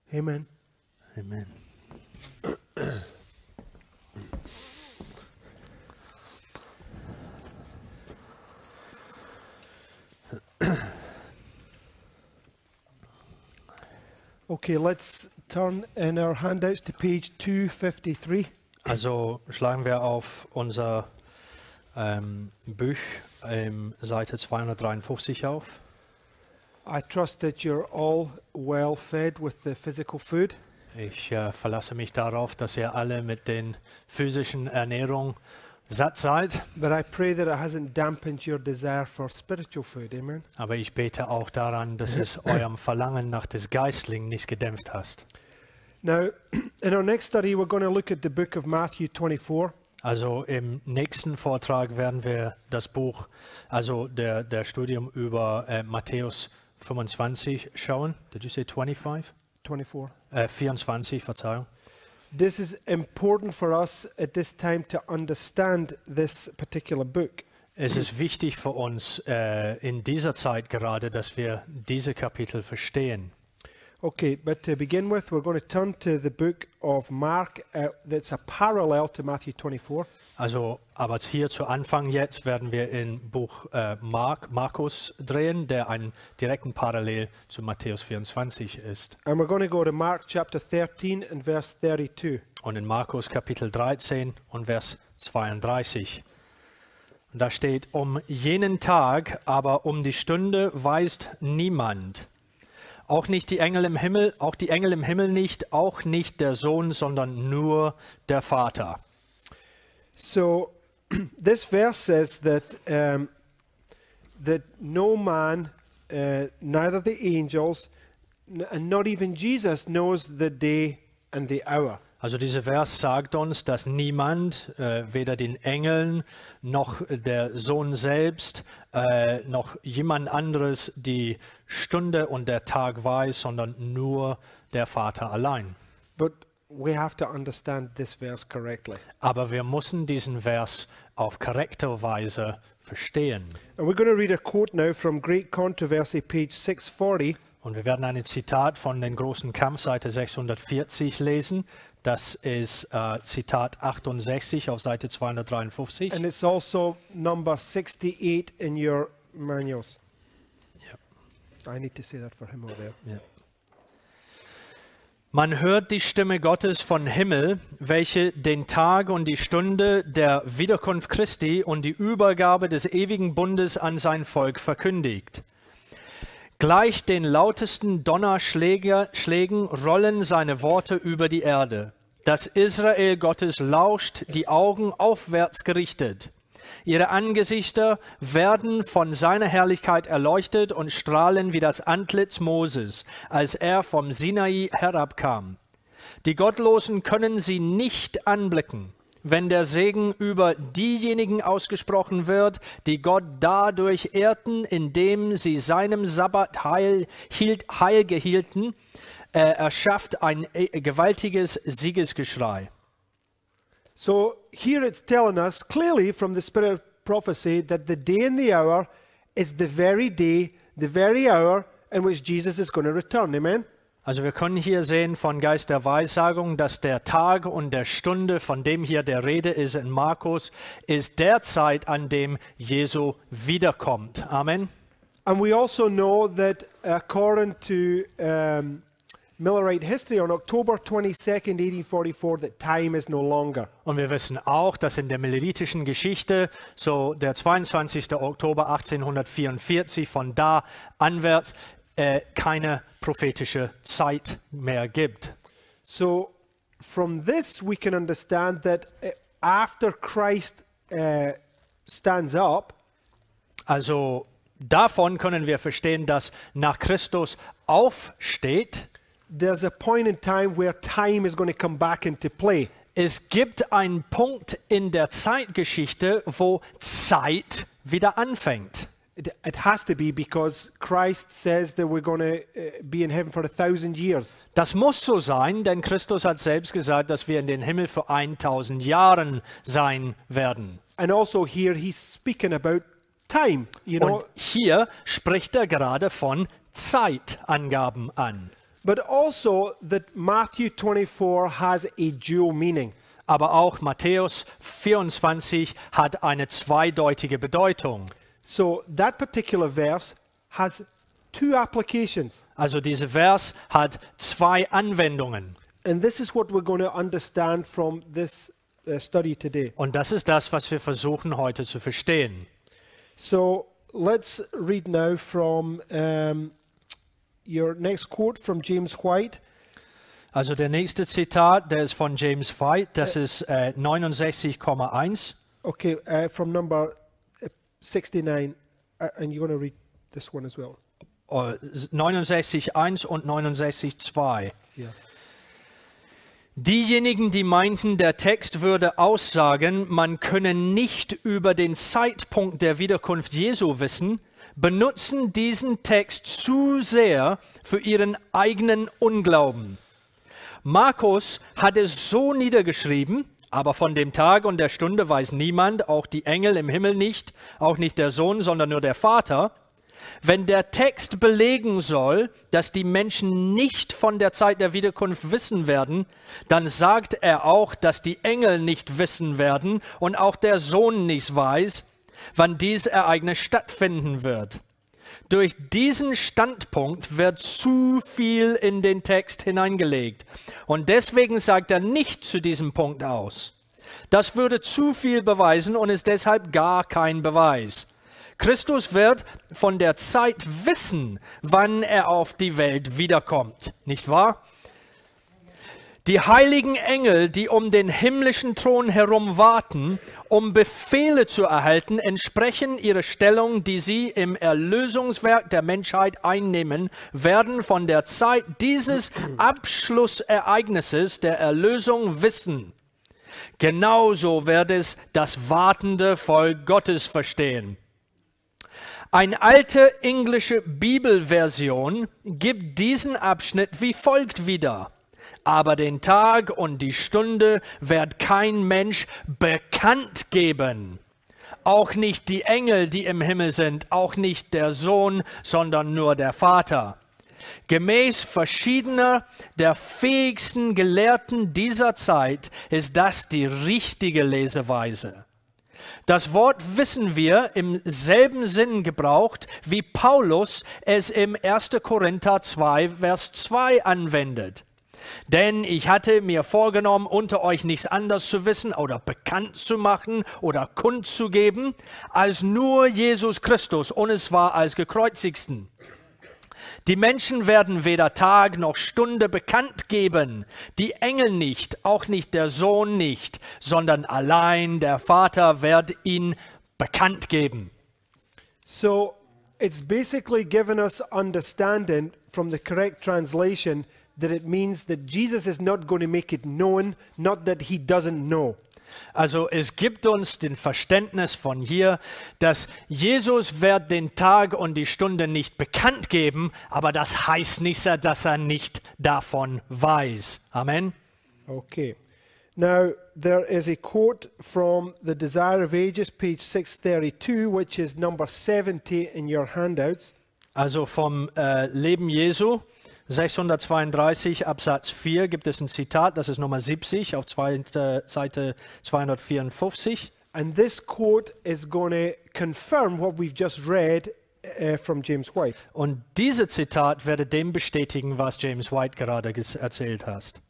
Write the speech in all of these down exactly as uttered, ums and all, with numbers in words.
Amen. Amen. Okay, let's turn in our handouts to page two fifty-three. Also schlagen wir auf unser ähm, Buch ähm, Seite zweihundertdreiundfünfzig auf. I trust that you're all well fed with the physical food. Ich äh, verlasse mich darauf, dass ihr alle mit den physischen Ernährung satt seid. But I pray that it hasn't dampened your desire for spiritual food. Amen. Aber ich bete auch daran, dass es eurem Verlangen nach des Geistlichen nicht gedämpft hast. Now, in our next study, we're going to look at the book of Matthew twenty-four. Also im nächsten Vortrag werden wir das Buch, also der, der Studium über äh, Matthäus fünfundzwanzig schauen. Did you say twenty-five? twenty-four. Äh, vierundzwanzig, Verzeihung. This is important for us at this time to understand this particular book. Es ist wichtig für uns äh, in dieser Zeit gerade, dass wir diese Kapitel verstehen. Okay, but to begin with, we're going to turn to the book of Mark. Uh, that's a parallel to Matthew twenty-four. Also, aber hier zu Anfang jetzt werden wir in Buch äh, Mark, Markus drehen, der einen direkten Parallel zu Matthäus vierundzwanzig ist. And we're going to go to Mark chapter thirteen and verse thirty-two. Und in Markus Kapitel dreizehn und Vers zweiunddreißig. Und da steht, um jenen Tag, aber um die Stunde weiß niemand. Auch nicht die Engel im Himmel, auch die Engel im Himmel nicht, auch nicht der Sohn, sondern nur der Vater. So this verse says that um, that no man, uh, neither the angels, n- and not even Jesus knows the day and the hour. Also dieser Vers sagt uns, dass niemand, äh, weder den Engeln noch der Sohn selbst, äh, noch jemand anderes die Stunde und der Tag weiß, sondern nur der Vater allein. But we have to understand this verse correctly. Aber wir müssen diesen Vers auf korrekte Weise verstehen. And we're going to read a quote now from Great Controversy, page six forty. Und wir werden ein Zitat von den großen Kampf, Seite sechshundertvierzig lesen. Das ist äh, Zitat achtundsechzig auf Seite zweihundertdreiundfünfzig. And it's also number sixty-eight in your manuals. Ja. I need to say that for him over there. Ja. Man hört die Stimme Gottes von Himmel, welche den Tag und die Stunde der Wiederkunft Christi und die Übergabe des ewigen Bundes an sein Volk verkündigt. Gleich den lautesten Donnerschlägen rollen seine Worte über die Erde. Das Israel Gottes lauscht, die Augen aufwärts gerichtet. Ihre Angesichter werden von seiner Herrlichkeit erleuchtet und strahlen wie das Antlitz Moses, als er vom Sinai herabkam. Die Gottlosen können sie nicht anblicken, wenn der Segen über diejenigen ausgesprochen wird, die Gott dadurch ehrten, indem sie seinem Sabbat heil, hielt, heil gehielten. Er erschafft ein gewaltiges Siegesgeschrei. So here it's telling us clearly from the spirit of prophecy that the day and the hour is the very day, the very hour in which Jesus is going to return. Amen? Also wir können hier sehen von Geist der Weissagung, dass der Tag und der Stunde, von dem hier der Rede ist in Markus, ist der Zeit, an dem Jesu wiederkommt. Amen. And we also know that according to um, Millerite history, on October twenty-second, eighteen forty-four, that time is no longer. Und wir wissen auch, dass in der militärischen Geschichte, so der zweiundzwanzigsten Oktober achtzehnhundertvierundvierzig, von da anwärts, äh, keine prophetische Zeit mehr gibt. So from this we can understand that uh, after Christ uh, stands up, Also davon können wir verstehen, dass nach Christus aufsteht, there's a point in time where time is going to come back into play. es gibt einen Punkt in der Zeitgeschichte, wo Zeit wieder anfängt. It, it has to be because Christ says that we're going to uh, be in heaven for a thousand years. Das muss so sein, denn Christus hat selbst gesagt, dass wir in den Himmel für tausend Jahren sein werden. And also here he's speaking about time, you know. Und hier spricht er gerade von Zeitangaben an. but also that Matthew twenty-four has a dual meaning. Aber auch Matthäus vierundzwanzig hat eine zweideutige Bedeutung. So that particular verse has two applications. Also dieser Vers hat zwei Anwendungen. And this is what we're going to understand from this uh, study today. Und das ist das, was wir versuchen heute zu verstehen. So let's read now from um, your next quote from James White. Also der nächste Zitat, der ist von James White, das ist äh, neunundsechzig Komma eins. Okay, uh, from number uh, sixty-nine, uh, and you're going to read this one as well. Oh, neunundsechzig Komma eins und neunundsechzig Komma zwei. Yeah. Diejenigen, die meinten, der Text würde aussagen, man könne nicht über den Zeitpunkt der Wiederkunft Jesu wissen, benutzen diesen Text zu sehr für ihren eigenen Unglauben. Markus hat es so niedergeschrieben, aber von dem Tag und der Stunde weiß niemand, auch die Engel im Himmel nicht, auch nicht der Sohn, sondern nur der Vater. Wenn der Text belegen soll, dass die Menschen nicht von der Zeit der Wiederkunft wissen werden, dann sagt er auch, dass die Engel nicht wissen werden und auch der Sohn nicht weiß, wann dieses Ereignis stattfinden wird. Durch diesen Standpunkt wird zu viel in den Text hineingelegt. Und deswegen sagt er nicht zu diesem Punkt aus. Das würde zu viel beweisen und ist deshalb gar kein Beweis. Christus wird von der Zeit wissen, wann er auf die Welt wiederkommt. Nicht wahr? Die heiligen Engel, die um den himmlischen Thron herum warten, um Befehle zu erhalten, entsprechen ihrer Stellung, die sie im Erlösungswerk der Menschheit einnehmen, werden von der Zeit dieses Abschlussereignisses der Erlösung wissen. Genauso wird es das wartende Volk Gottes verstehen. Eine alte englische Bibelversion gibt diesen Abschnitt wie folgt wieder. Aber den Tag und die Stunde wird kein Mensch bekannt geben. Auch nicht die Engel, die im Himmel sind, auch nicht der Sohn, sondern nur der Vater. Gemäß verschiedener der fähigsten Gelehrten dieser Zeit ist das die richtige Leseweise. Das Wort wissen wir im selben Sinn gebraucht, wie Paulus es im ersten Korinther zwei, Vers zwei anwendet. Denn ich hatte mir vorgenommen, unter euch nichts anderes zu wissen oder bekannt zu machen oder kundzugeben, als nur Jesus Christus und es war als Gekreuzigsten. Die Menschen werden weder Tag noch Stunde bekannt geben, die Engel nicht, auch nicht der Sohn nicht, sondern allein der Vater wird ihn bekannt geben. So it's basically given us understanding from the correct translation that it means that Jesus is not going to make it known, not that he doesn't know. Also es gibt uns den Verständnis von hier, dass Jesus wird den Tag und die Stunde nicht bekannt geben, aber das heißt nicht, dass er nicht davon weiß. Amen. Okay. Now, there is a quote from The Desire of Ages, page six thirty-two, which is number seventy in your handouts. Also vom äh, Leben Jesu, sechshundertzweiunddreißig Absatz vier gibt es ein Zitat, das ist Nummer siebzig auf zweite, Seite zweihundertvierundfünfzig. And this quote is going to confirm what we've just read uh, from James White. Und dieses Zitat werde dem bestätigen, was James White gerade erzählt hast.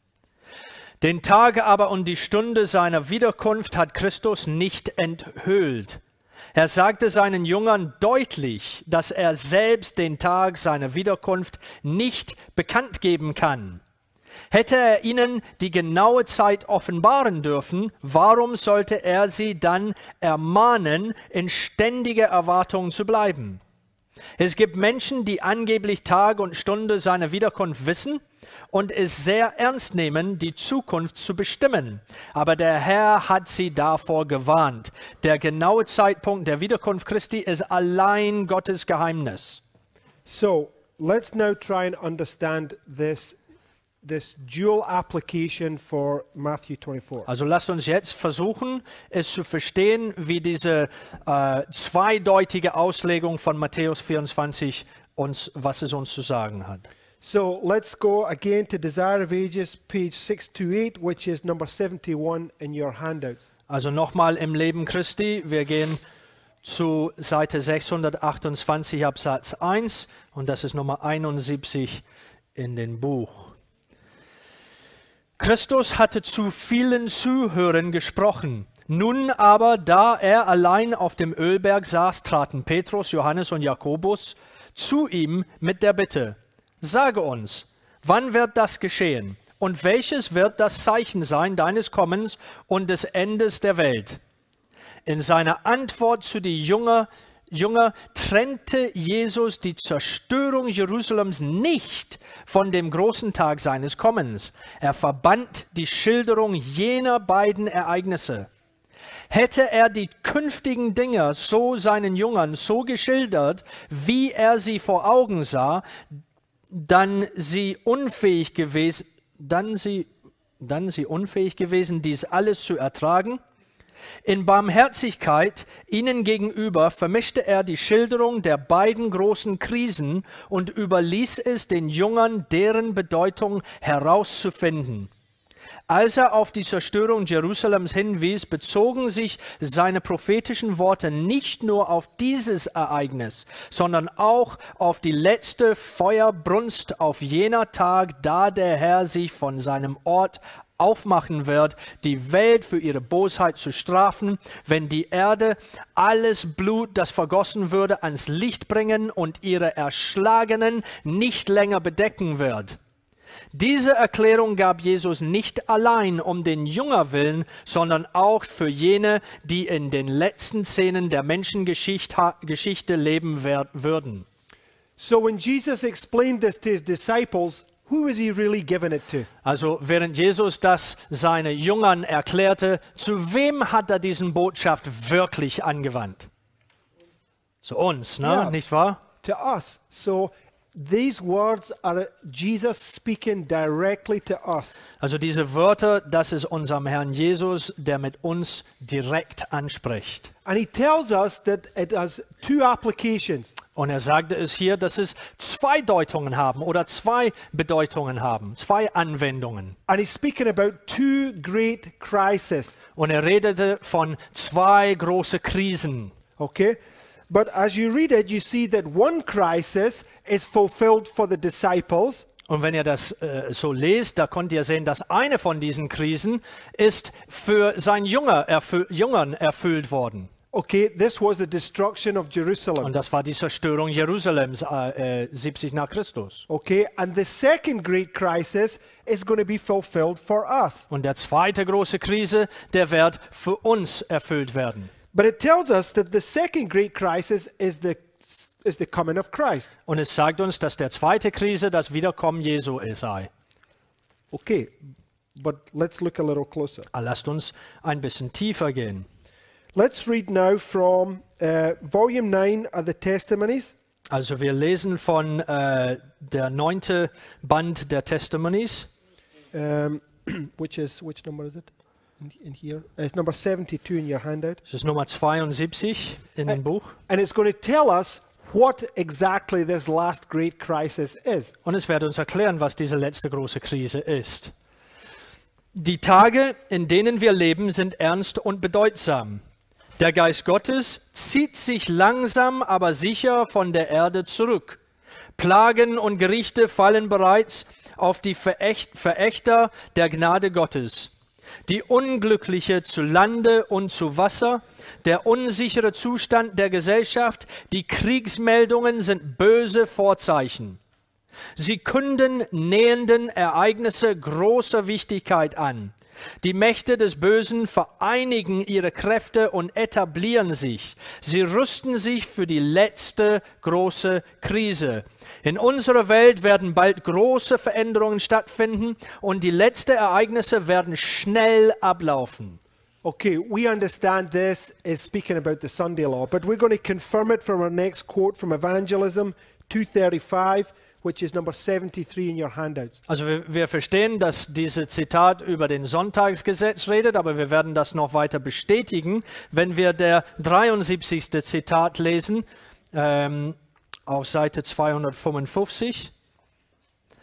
Den Tag aber und die Stunde seiner Wiederkunft hat Christus nicht enthüllt. Er sagte seinen Jüngern deutlich, dass er selbst den Tag seiner Wiederkunft nicht bekannt geben kann. Hätte er ihnen die genaue Zeit offenbaren dürfen, warum sollte er sie dann ermahnen, in ständiger Erwartung zu bleiben? Es gibt Menschen, die angeblich Tag und Stunde seiner Wiederkunft wissen und es sehr ernst nehmen, die Zukunft zu bestimmen. Aber der Herr hat sie davor gewarnt. Der genaue Zeitpunkt der Wiederkunft Christi ist allein Gottes Geheimnis. So, let's now try and understand this, this dual application for Matthew twenty-four. Also lasst uns jetzt versuchen, es zu verstehen, wie diese äh, zweideutige Auslegung von Matthäus vierundzwanzig uns, was es uns zu sagen hat. So let's go again to Desire of Ages, page six twenty-eight, which is number seventy-one in your handouts. Also nochmal im Leben Christi. Wir gehen zu Seite sechshundertachtundzwanzig Absatz eins und das ist Nummer einundsiebzig in dem Buch. Christus hatte zu vielen Zuhörern gesprochen. Nun aber, da er allein auf dem Ölberg saß, traten Petrus, Johannes und Jakobus zu ihm mit der Bitte: Sage uns, wann wird das geschehen? Und welches wird das Zeichen sein deines Kommens und des Endes der Welt? In seiner Antwort zu den Jünger, Jünger trennte Jesus die Zerstörung Jerusalems nicht von dem großen Tag seines Kommens. Er verband die Schilderung jener beiden Ereignisse. Hätte er die künftigen Dinge so seinen Jüngern so geschildert, wie er sie vor Augen sah, dann sie unfähig gewesen, dann sie, dann sie unfähig gewesen, dies alles zu ertragen? In Barmherzigkeit ihnen gegenüber vermischte er die Schilderung der beiden großen Krisen und überließ es den Jüngern, deren Bedeutung herauszufinden. Als er auf die Zerstörung Jerusalems hinwies, bezogen sich seine prophetischen Worte nicht nur auf dieses Ereignis, sondern auch auf die letzte Feuerbrunst auf jener Tag, da der Herr sich von seinem Ort aufmachen wird, die Welt für ihre Bosheit zu strafen, wenn die Erde alles Blut, das vergossen würde, ans Licht bringen und ihre Erschlagenen nicht länger bedecken wird. Diese Erklärung gab Jesus nicht allein um den Jünger willen, sondern auch für jene, die in den letzten Szenen der Menschengeschichte Geschichte leben würden. So when Jesus explained this to his disciples, who was he really giving it to? Also während Jesus das seinen Jüngern erklärte, zu wem hat er diesen Botschaft wirklich angewandt? Zu uns, ne? Ja. Nicht wahr? To us. So these words are Jesus speaking directly to us. Also diese Wörter, das ist unserem Herrn Jesus, der mit uns direkt anspricht. And he tells us that it has two applications. Und er sagte es hier, dass es zwei Deutungen haben oder zwei Bedeutungen haben, zwei Anwendungen. And he's speaking about two great crises. Und er redete von zwei großen Krisen. Okay? But as you read it, you see that one crisis is fulfilled for the disciples. Und wenn ihr das äh, so lest, da könnt ihr sehen, dass eine von diesen Krisen ist für sein Jünger erfü Jüngern erfüllt worden. Okay, this was the destruction of Jerusalem. Und das war die Zerstörung Jerusalems äh, äh, siebzig nach Christus. Okay, and the second great crisis is going to be fulfilled for us. Und der zweite große Krise, der wird für uns erfüllt werden. But it tells us that the second great crisis is the is the coming of Christ. Und es sagt uns, dass der zweite Krise das Wiederkommen Jesu sei. Okay, but let's look a little closer. Lasst uns ein bisschen tiefer gehen. Let's read now from uh, volume nine of the Testimonies. Also wir lesen von äh, der neunte Band der Testimonies. Um, which is which number is it? In, in here, uh, it's number seventy-two in your handout. Das ist Nummer zweiundsiebzig in dem Buch. And it's going to tell us what exactly this last great crisis is. Und es wird uns erklären, was diese letzte große Krise ist. Die Tage, in denen wir leben, sind ernst und bedeutsam. Der Geist Gottes zieht sich langsam, aber sicher von der Erde zurück. Plagen und Gerichte fallen bereits auf die Verächt Verächter der Gnade Gottes. Die Unglückliche zu Lande und zu Wasser, der unsichere Zustand der Gesellschaft, die Kriegsmeldungen sind böse Vorzeichen. Sie künden nähenden Ereignisse großer Wichtigkeit an. Die Mächte des Bösen vereinigen ihre Kräfte und etablieren sich. Sie rüsten sich für die letzte große Krise. In unserer Welt werden bald große Veränderungen stattfinden und die letzten Ereignisse werden schnell ablaufen. Okay, we understand this is speaking about the Sunday law, but we're going to confirm it from our next quote from Evangelism two thirty-five, which is number seventy-three in your handouts. Also wir, wir verstehen, dass dieses Zitat über den Sonntagsgesetz redet, aber wir werden das noch weiter bestätigen, wenn wir der dreiundsiebzigste Zitat lesen, ähm, auf Seite zweihundertfünfundfünfzig.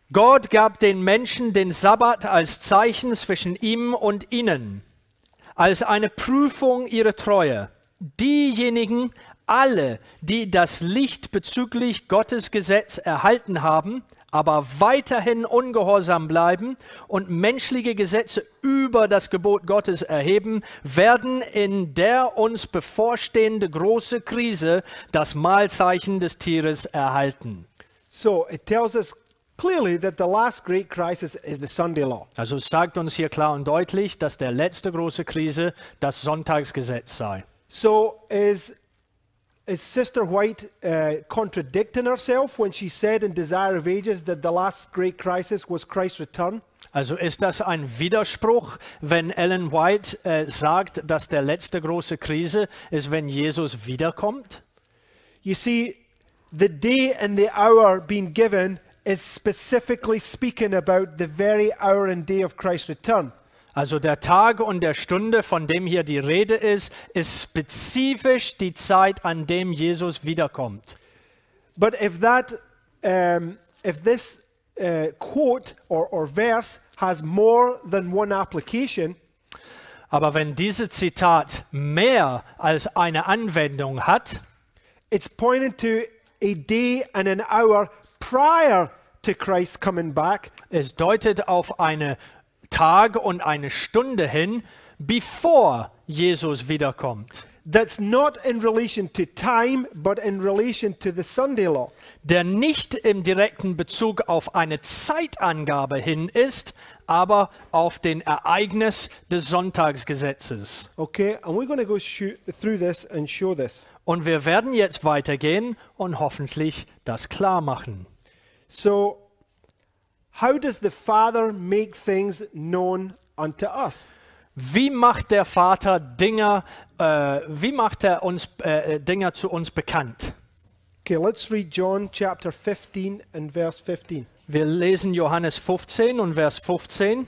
Gott gab den Menschen den Sabbat als Zeichen zwischen ihm und ihnen, als eine Prüfung ihrer Treue. Diejenigen, alle, die das Licht bezüglich Gottes Gesetz erhalten haben, aber weiterhin ungehorsam bleiben und menschliche Gesetze über das Gebot Gottes erheben, werden in der uns bevorstehende große Krise das Mahlzeichen des Tieres erhalten. So it tells us clearly that the last great crisis is the Sunday law. Also es sagt uns hier klar und deutlich, dass der letzte große Krise das Sonntagsgesetz sei. So is Is Sister White uh, contradicting herself when she said in Desire of Ages that the last great crisis was Christ's return? Also ist das ein Widerspruch, wenn Ellen White äh, sagt, dass der letzte große Krise ist, wenn Jesus wiederkommt? You see, the day and the hour being given is specifically speaking about the very hour and day of Christ's return. Also der Tag und der Stunde, von dem hier die Rede ist, ist spezifisch die Zeit, an dem Jesus wiederkommt. But if that, um, if this uh, quote or, or verse has more than one application, aber wenn dieses Zitat mehr als eine Anwendung hat, it's pointing to a day and an hour prior to Christ coming back. Es deutet auf eine Tag und eine Stunde hin, bevor Jesus wiederkommt. That's not in relation to time, but in relation to the Sunday law. Der nicht im direkten Bezug auf eine Zeitangabe hin ist, aber auf den Ereignis des Sonntagsgesetzes. Okay, and we're going to go shoot through this and show this. Und wir werden jetzt weitergehen und hoffentlich das klar machen. So, how does the Father make things known unto us? Wie macht der Vater Dinge, äh, wie macht er uns äh, Dinge zu uns bekannt? Okay, let's read John chapter fifteen and verse fifteen. Wir lesen Johannes fünfzehn und Vers fünfzehn.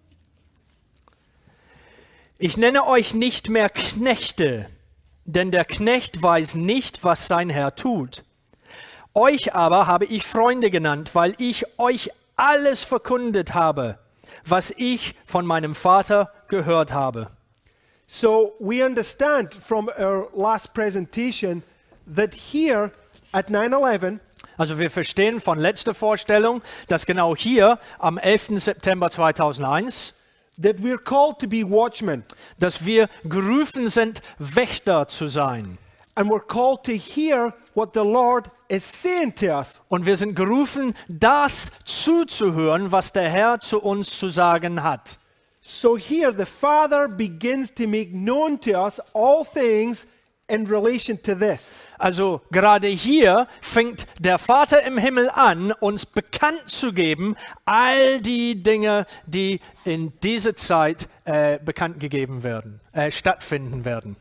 Ich nenne euch nicht mehr Knechte, denn der Knecht weiß nicht, was sein Herr tut. Euch aber habe ich Freunde genannt, weil ich euch alles verkündet habe, was ich von meinem Vater gehört habe. So we understand from our last presentation that here at nine eleven, Also wir verstehen von letzter Vorstellung, dass genau hier am elften September zweitausendeins, that we're called to be watchmen, dass wir gerufen sind, Wächter zu sein. and we're called to hear what the Lord is saying to us. Und wir sind gerufen, das zuzuhören, was der Herr zu uns zu sagen hat. So here the Father begins to make known to us all things in relation to this. Also gerade hier fängt der Vater im Himmel an, uns bekannt zu geben, all die Dinge, die in dieser Zeit äh, bekannt gegeben werden, äh, stattfinden werden.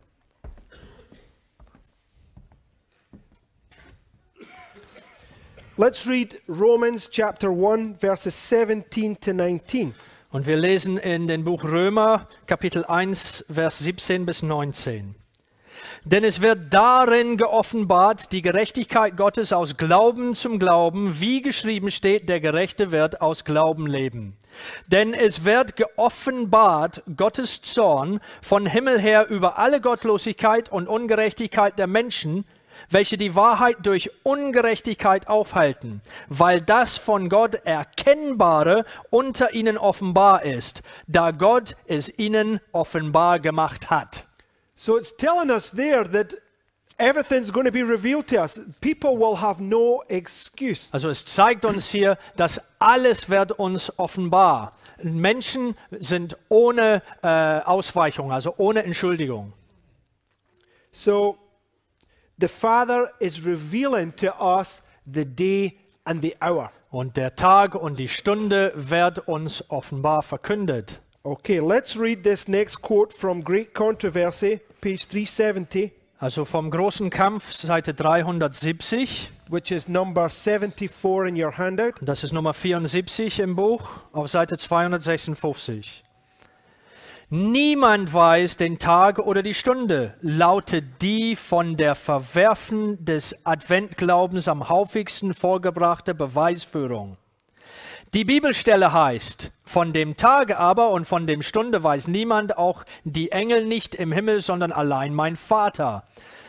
Let's read Romans chapter one verses seventeen to nineteen. Und wir lesen in den Buch Römer, Kapitel eins, Vers siebzehn bis neunzehn. Denn es wird darin geoffenbart, die Gerechtigkeit Gottes aus Glauben zum Glauben, wie geschrieben steht, der Gerechte wird aus Glauben leben. Denn es wird geoffenbart Gottes Zorn von Himmel her über alle Gottlosigkeit und Ungerechtigkeit der Menschen, welche die Wahrheit durch Ungerechtigkeit aufhalten, weil das von Gott Erkennbare unter ihnen offenbar ist, da Gott es ihnen offenbar gemacht hat. So it's telling us there that everything's going to be revealed to us. People will have no excuse. Also es zeigt uns hier, dass alles wird uns offenbar. Menschen sind ohne äh, Ausweichung, also ohne Entschuldigung. So the Father is revealing to us the day and the hour. Und der Tag und die Stunde wird uns offenbar verkündet. Okay, let's read this next quote from Great Controversy, page three seventy, Also vom großen Kampf, Seite dreihundertsiebzig. which is number seventy-four in your handout. Das ist Nummer vierundsiebzig im Buch, auf Seite zweihundertsechsundfünfzig. Niemand weiß den Tag oder die Stunde, lautet die von der Verwerfen des Adventglaubens am häufigsten vorgebrachte Beweisführung. Die Bibelstelle heißt, von dem Tage aber und von dem Stunde weiß niemand, auch die Engel nicht im Himmel, sondern allein mein Vater.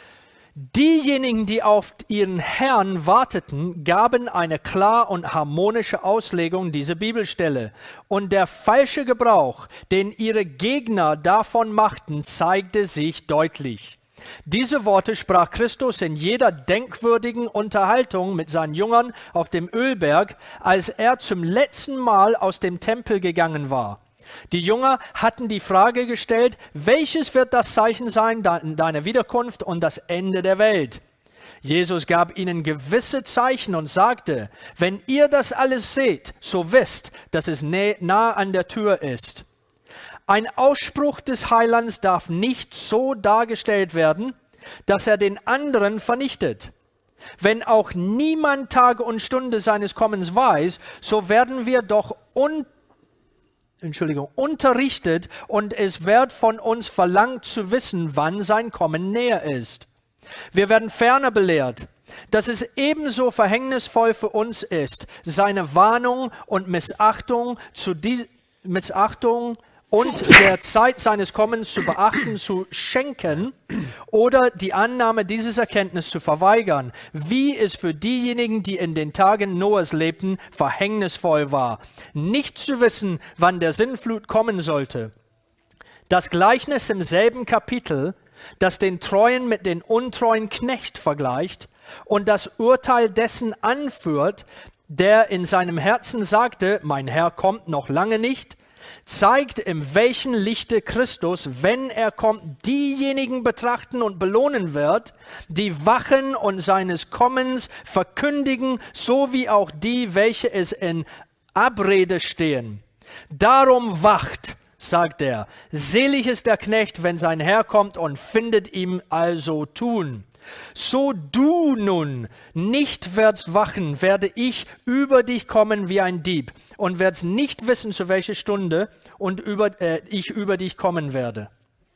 Diejenigen, die auf ihren Herrn warteten, gaben eine klar und harmonische Auslegung dieser Bibelstelle. Und der falsche Gebrauch, den ihre Gegner davon machten, zeigte sich deutlich. Diese Worte sprach Christus in jeder denkwürdigen Unterhaltung mit seinen Jüngern auf dem Ölberg, als er zum letzten Mal aus dem Tempel gegangen war. Die Jünger hatten die Frage gestellt, welches wird das Zeichen sein deiner Wiederkunft und das Ende der Welt? Jesus gab ihnen gewisse Zeichen und sagte, wenn ihr das alles seht, so wisst, dass es nah an der Tür ist. Ein Ausspruch des Heilands darf nicht so dargestellt werden, dass er den anderen vernichtet. Wenn auch niemand Tage und Stunde seines Kommens weiß, so werden wir doch un Entschuldigung, unterrichtet und es wird von uns verlangt zu wissen, wann sein Kommen näher ist. Wir werden ferner belehrt, dass es ebenso verhängnisvoll für uns ist, seine Warnung und Missachtung zu die Missachtung und der Zeit seines Kommens zu beachten, zu schenken oder die Annahme dieses Erkenntnis zu verweigern, wie es für diejenigen, die in den Tagen Noahs lebten, verhängnisvoll war, nicht zu wissen, wann der Sintflut kommen sollte. Das Gleichnis im selben Kapitel, das den Treuen mit den untreuen Knecht vergleicht und das Urteil dessen anführt, der in seinem Herzen sagte, mein Herr kommt noch lange nicht, zeigt, in welchem Lichte Christus, wenn er kommt, diejenigen betrachten und belohnen wird, die wachen und seines Kommens verkündigen, so wie auch die, welche es in Abrede stehen. Darum wacht, sagt er, selig ist der Knecht, wenn sein Herr kommt und findet ihm also tun. So du nun nicht wirst wachen, werde ich über dich kommen wie ein Dieb und wirst nicht wissen, zu welcher Stunde und über, äh, ich über dich kommen werde.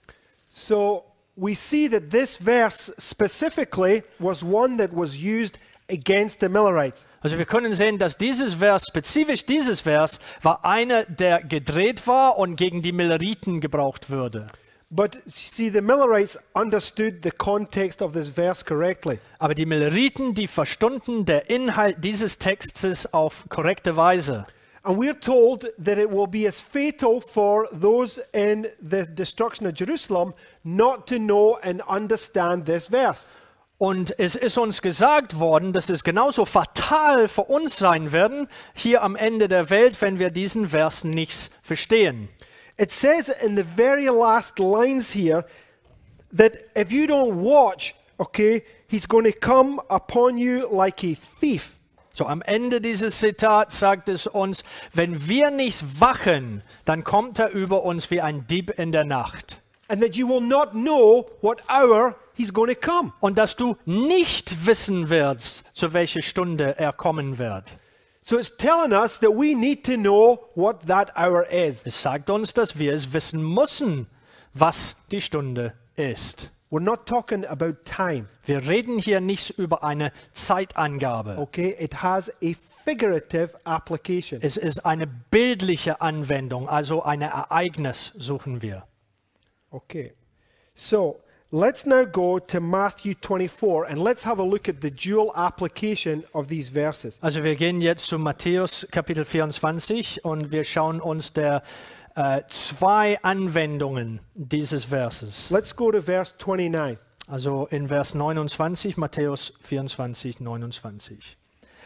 So we see that this verse specifically was one that was used against the Millerites. Also wir können sehen, dass dieses Vers, spezifisch dieses Vers, war einer, der gedreht war und gegen die Milleriten gebraucht würde. But see, the Millerites understood the context of this verse correctly. Aber die Milleriten, die verstunden der Inhalt dieses Textes auf korrekte Weise. And we're told that it will be as fatal for those in the destruction of Jerusalem not to know and understand this verse. Und es ist uns gesagt worden, dass es genauso fatal für uns sein werden, hier am Ende der Welt, wenn wir diesen Vers nicht verstehen. It says in the very last lines here that if you don't watch, okay, he's going to come upon you like a thief. So am Ende dieses Zitats sagt es uns, wenn wir nicht wachen, dann kommt er über uns wie ein Dieb in der Nacht. And that you will not know what hour he's going to come. Und dass du nicht wissen wirst, zu welcher Stunde er kommen wird. So it's telling us that we need to know what that hour is. Es sagt uns, dass wir es wissen müssen, was die Stunde ist. We're not talking about time. Wir reden hier nicht über eine Zeitangabe. Okay, it has a figurative application. Es ist eine bildliche Anwendung, also ein Ereignis suchen wir. Okay, so let's now go to Matthew twenty-four and let's have a look at the dual application of these verses. Also wir gehen jetzt zu Matthäus Kapitel vierundzwanzig und wir schauen uns der äh, zwei Anwendungen dieses Verses. Let's go to verse twenty-nine. Also in Vers neunundzwanzig, Matthäus vierundzwanzig, neunundzwanzig.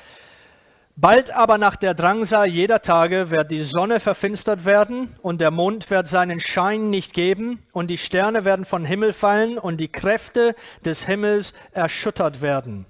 Bald aber nach der Drangsal jeder Tage wird die Sonne verfinstert werden und der Mond wird seinen Schein nicht geben und die Sterne werden vom Himmel fallen und die Kräfte des Himmels erschüttert werden.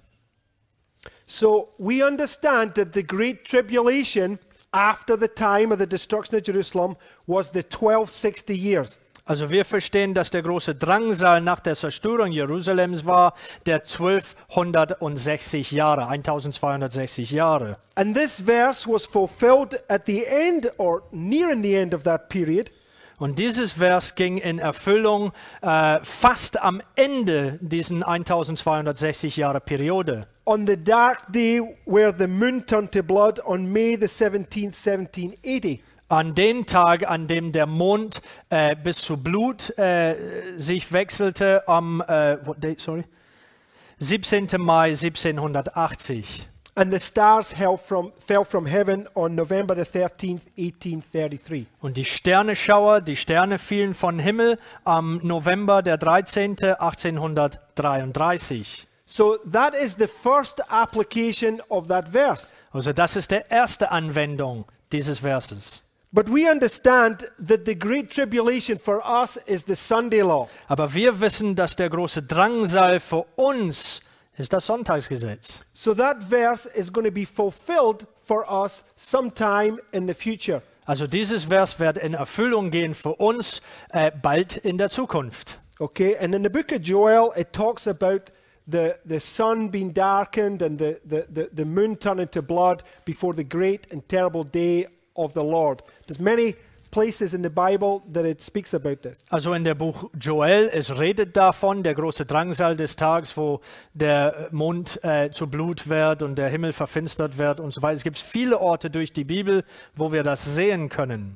So we understand that the great tribulation after the time of the destruction of Jerusalem was the twelve sixty years. Also wir verstehen, dass der große Drangsal nach der Zerstörung Jerusalems war, der zwölfhundertsechzig Jahre, eintausendzweihundertsechzig Jahre. And this verse was fulfilled at the end or near in the end of that period. Und dieses Vers ging in Erfüllung äh, fast am Ende diesen eintausendzweihundertsechzig Jahre Periode. On the dark day where the moon turned to blood on May the seventeenth, seventeen eighty. An den Tag, an dem der Mond äh, bis zu Blut äh, sich wechselte, am äh, what date, sorry? siebzehnten Mai siebzehnhundertachtzig. And the stars fell from, fell from heaven on November the thirteenth, eighteen thirty-three. Und die Sterneschauer, die Sterne fielen vom Himmel am November der dreizehnten achtzehnhundertdreiunddreißig. So that is the first application of that verse. Also das ist die erste Anwendung dieses Verses. But we understand that the great tribulation for us is the Sunday law. Aber wir wissen, dass der große Drangsal für uns ist das Sonntagsgesetz. So that verse is going to be fulfilled for us sometime in the future. Also dieses Vers wird in Erfüllung gehen für uns äh, bald in der Zukunft. Okay, and in the book of Joel, it talks about the, the sun being darkened and the, the, the, the moon turning to blood before the great and terrible day of the Lord. There's many places in the Bible that it speaks about this. Also in der Buch Joel, es redet davon, der große Drangsal des Tages, wo der Mond äh, zu Blut wird und der Himmel verfinstert wird und so weiter. Es gibt viele Orte durch die Bibel, wo wir das sehen können.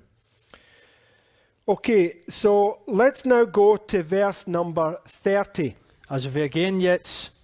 Okay, so let's now go to verse number thirty. Also wir gehen jetzt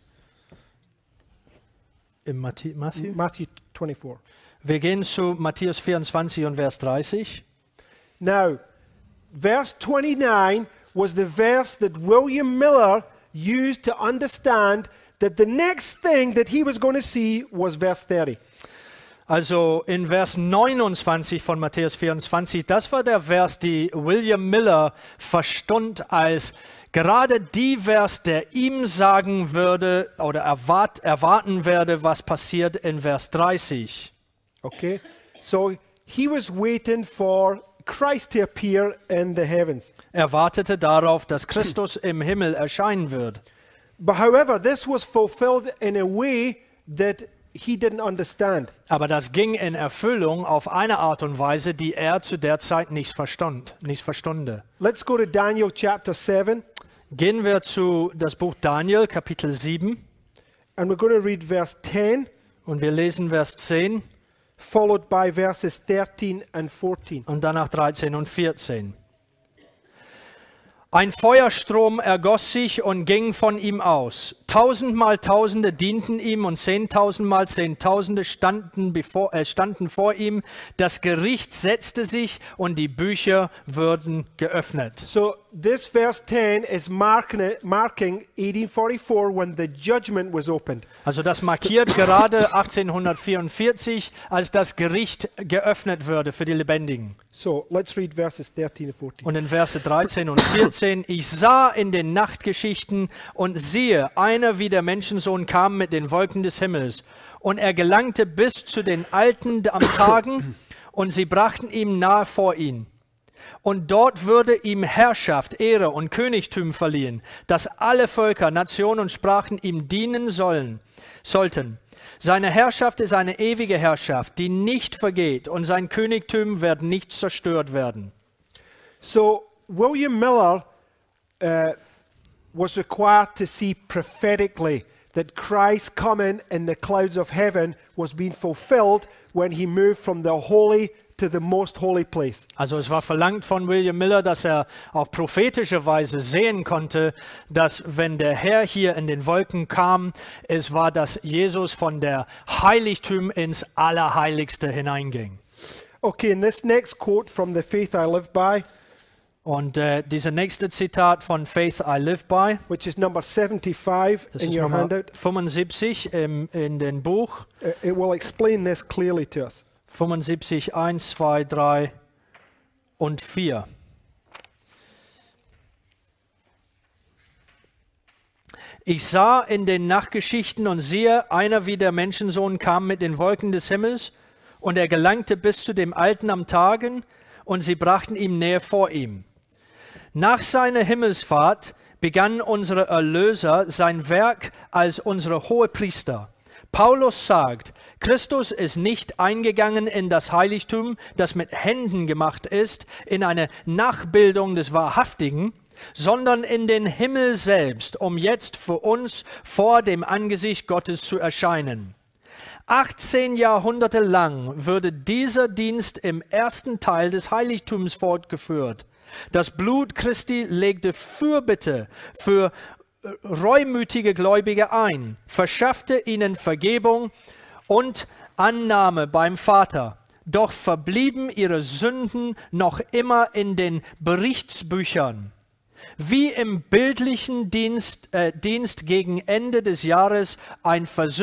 in Matthi- Matthew? Matthew twenty-four. Wir gehen zu Matthäus vierundzwanzig und Vers dreißig. Now, verse twenty-nine was the verse that William Miller used to understand that the next thing that he was going to see was verse thirty. Also in Vers neunundzwanzig von Matthäus vierundzwanzig, das war der Vers, die William Miller verstund als gerade die Vers, der ihm sagen würde oder erwart, erwarten werde, was passiert in Vers dreißig. Okay, so he was waiting for Christ to appear in the heavens. Er wartete darauf, dass Christus im Himmel erscheinen wird. But however, this was fulfilled in a way that he didn't understand. Aber das ging in Erfüllung auf eine Art und Weise, die er zu der Zeit nicht verstand, nicht verstünde. Let's go to Daniel chapter seven, Gehen wir zu das Buch Daniel, Kapitel sieben, and we're going to read verse ten, und wir lesen Vers zehn followed by verses thirteen and fourteen. und danach dreizehn und vierzehn. Ein Feuerstrom ergoss sich und ging von ihm aus. Tausendmal Tausende dienten ihm und zehntausendmal Zehntausende standen, bevor, äh, standen vor ihm. Das Gericht setzte sich und die Bücher wurden geöffnet. So this verse ten is marking, marking eighteen forty-four when the judgment was opened. Also das markiert gerade achtzehnhundertvierundvierzig, als das Gericht geöffnet würde für die Lebendigen. So let's read verses thirteen and fourteen. Und in Verse dreizehn und vierzehn, ich sah in den Nachtgeschichten und siehe, einer wie der Menschensohn kam mit den Wolken des Himmels. Und er gelangte bis zu den Alten am Tagen und sie brachten ihm nahe vor ihn. Und dort würde ihm Herrschaft, Ehre und Königtum verliehen, dass alle Völker, Nationen und Sprachen ihm dienen sollen, sollten. Seine Herrschaft ist eine ewige Herrschaft, die nicht vergeht, und sein Königtum wird nicht zerstört werden. So William Miller uh, was required to see prophetically that Christ coming in the clouds of heaven was being fulfilled when he moved from the holy to the most holy place. Also es war verlangt von William Miller, dass er auf prophetische Weise sehen konnte, dass wenn der Herr hier in den Wolken kam, es war, dass Jesus von der Heiligtum ins Allerheiligste hineinging. Okay, and this next quote from the Faith I Live By, Und äh, dieser nächste Zitat von Faith I Live By, which is number seventy-five das in ist your Nummer handout, fünfundsiebzig im, in dem Buch. uh, it will explain this clearly to us. fünfundsiebzig, eins, zwei, drei und vier. Ich sah in den Nachtgeschichten und siehe, einer wie der Menschensohn kam mit den Wolken des Himmels und er gelangte bis zu dem Alten am Tagen und sie brachten ihm näher vor ihm. Nach seiner Himmelsfahrt begann unser Erlöser sein Werk als unsere Hohepriester. Paulus sagt, Christus ist nicht eingegangen in das Heiligtum, das mit Händen gemacht ist, in eine Nachbildung des Wahrhaftigen, sondern in den Himmel selbst, um jetzt für uns vor dem Angesicht Gottes zu erscheinen. achtzehn Jahrhunderte lang würde dieser Dienst im ersten Teil des Heiligtums fortgeführt. Das Blut Christi legte Fürbitte für reumütige Gläubige ein, verschaffte ihnen Vergebung und Annahme beim Vater. Doch verblieben ihre Sünden noch immer in den Berichtsbüchern. Wie im bildlichen Dienst, äh, Dienst gegen Ende des Jahres ein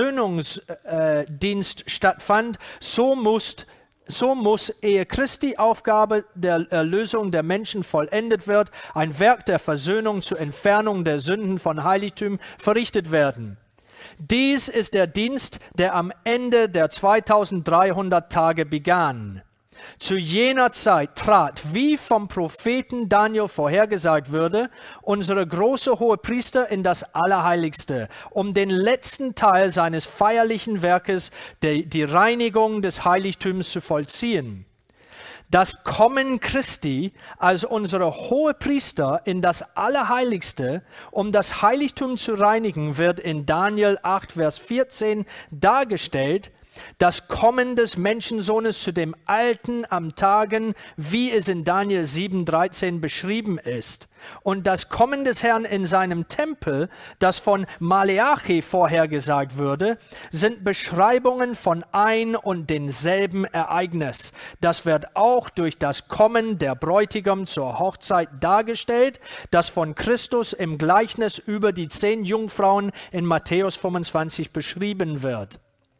Versöhnungsdienst äh, stattfand, so muss, so muss, ehe Christi Aufgabe der Erlösung der Menschen vollendet wird, ein Werk der Versöhnung zur Entfernung der Sünden von Heiligtum verrichtet werden. Dies ist der Dienst, der am Ende der zweitausenddreihundert Tage begann. Zu jener Zeit trat, wie vom Propheten Daniel vorhergesagt würde, unsere große Hohepriester in das Allerheiligste, um den letzten Teil seines feierlichen Werkes, die, die Reinigung des Heiligtums zu vollziehen. Das Kommen Christi als unsere Hohepriester in das Allerheiligste, um das Heiligtum zu reinigen, wird in Daniel acht, Vers vierzehn dargestellt. Das Kommen des Menschensohnes zu dem Alten am Tagen, wie es in Daniel sieben, dreizehn beschrieben ist. Und das Kommen des Herrn in seinem Tempel, das von Maleachi vorhergesagt würde, sind Beschreibungen von ein und denselben Ereignis. Das wird auch durch das Kommen der Bräutigam zur Hochzeit dargestellt, das von Christus im Gleichnis über die zehn Jungfrauen in Matthäus fünfundzwanzig beschrieben wird.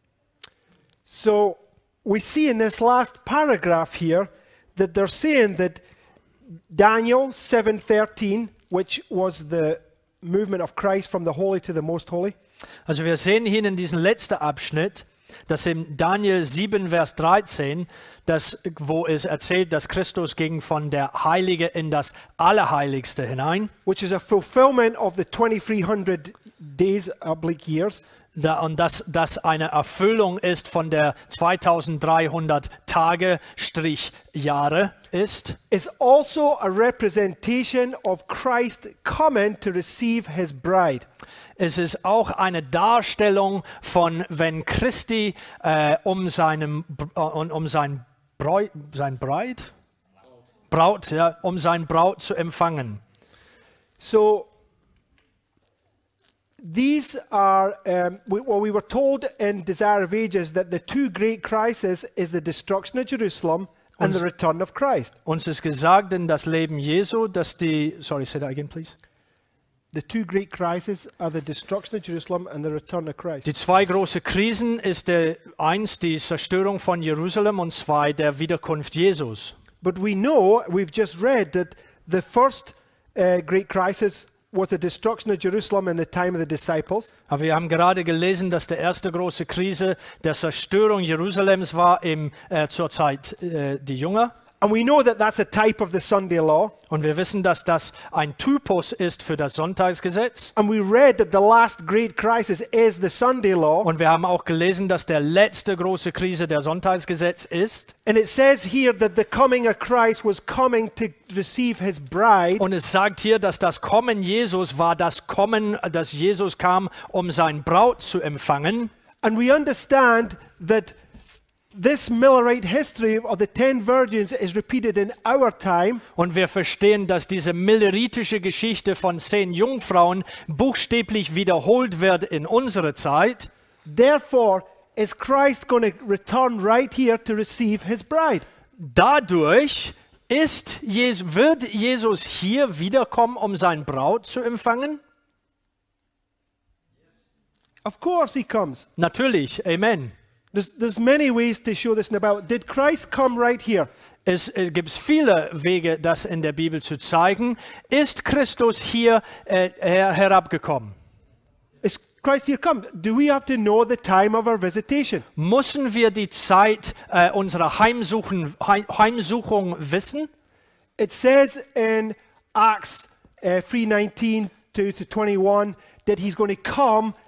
So we see in this last paragraph here that they're saying that Daniel seven thirteen, which was the movement of Christ from the holy to the most holy. Also wir sehen hier in diesem letzten Abschnitt, dass in Daniel sieben, Vers dreizehn, das, wo es erzählt, dass Christus ging von der Heilige in das Allerheiligste hinein. Which is a fulfillment of the twenty-three hundred days oblique years. Da, und dass das eine Erfüllung ist von der zweitausenddreihundert Tage Strich Jahre ist. Is also a representation of Christ coming to receive his bride. Es ist auch eine Darstellung von, wenn Christi äh, um seinem äh, um sein Bräut, sein Breit? Braut, ja, um sein Braut zu empfangen. So these are, um, we, well, we were told in Desire of Ages that the two great crises is the destruction of Jerusalem and Uns, the return of Christ. Uns ist gesagt in das Leben Jesu, dass die, sorry, say that again, please. The two great crises are the destruction of Jerusalem and the return of Christ. Die zwei große Krisen ist der, eins die Zerstörung von Jerusalem und zwei der Wiederkunft Jesus. But we know, we've just read that the first uh, great crisis was the destruction of Jerusalem in the time of the disciples. Aber wir haben gerade gelesen, dass die erste große Krise der Zerstörung Jerusalems war im, äh, zur Zeit äh, die Jünger. And we know that that's a type of the Sunday law. Und wir wissen, dass das ein Typus ist für das Sonntagsgesetz. And we read that the last great crisis is the Sunday law. Und wir haben auch gelesen, dass der letzte große Krise der Sonntagsgesetz ist. And it says here that the coming of Christ was coming to receive his bride. Und es sagt hier, dass das Kommen Jesus war das Kommen, dass Jesus kam, um sein Braut zu empfangen. And we understand that this Millerite history of the ten virgins is repeated in our time. Und wir verstehen, dass diese milleritische Geschichte von zehn Jungfrauen buchstäblich wiederholt wird in unserer Zeit. Therefore, is Christ going to return right here to receive his bride? Dadurch ist Jesus, wird Jesus hier wiederkommen, um sein Braut zu empfangen? Of course he comes. Natürlich, Amen. There's, there's many ways to show this in the Bible. Did Christ come right here? Es, es gibt viele Wege, das in der Bibel zu zeigen. Ist Christus hier äh, her herabgekommen? Is Christ here come? Do we have to know the time of our visitation? Müssen wir die Zeit äh, unserer Heimsuchen, Heim, Heimsuchung wissen? It says in Acts uh, three nineteen to, to twenty-one that he's going to come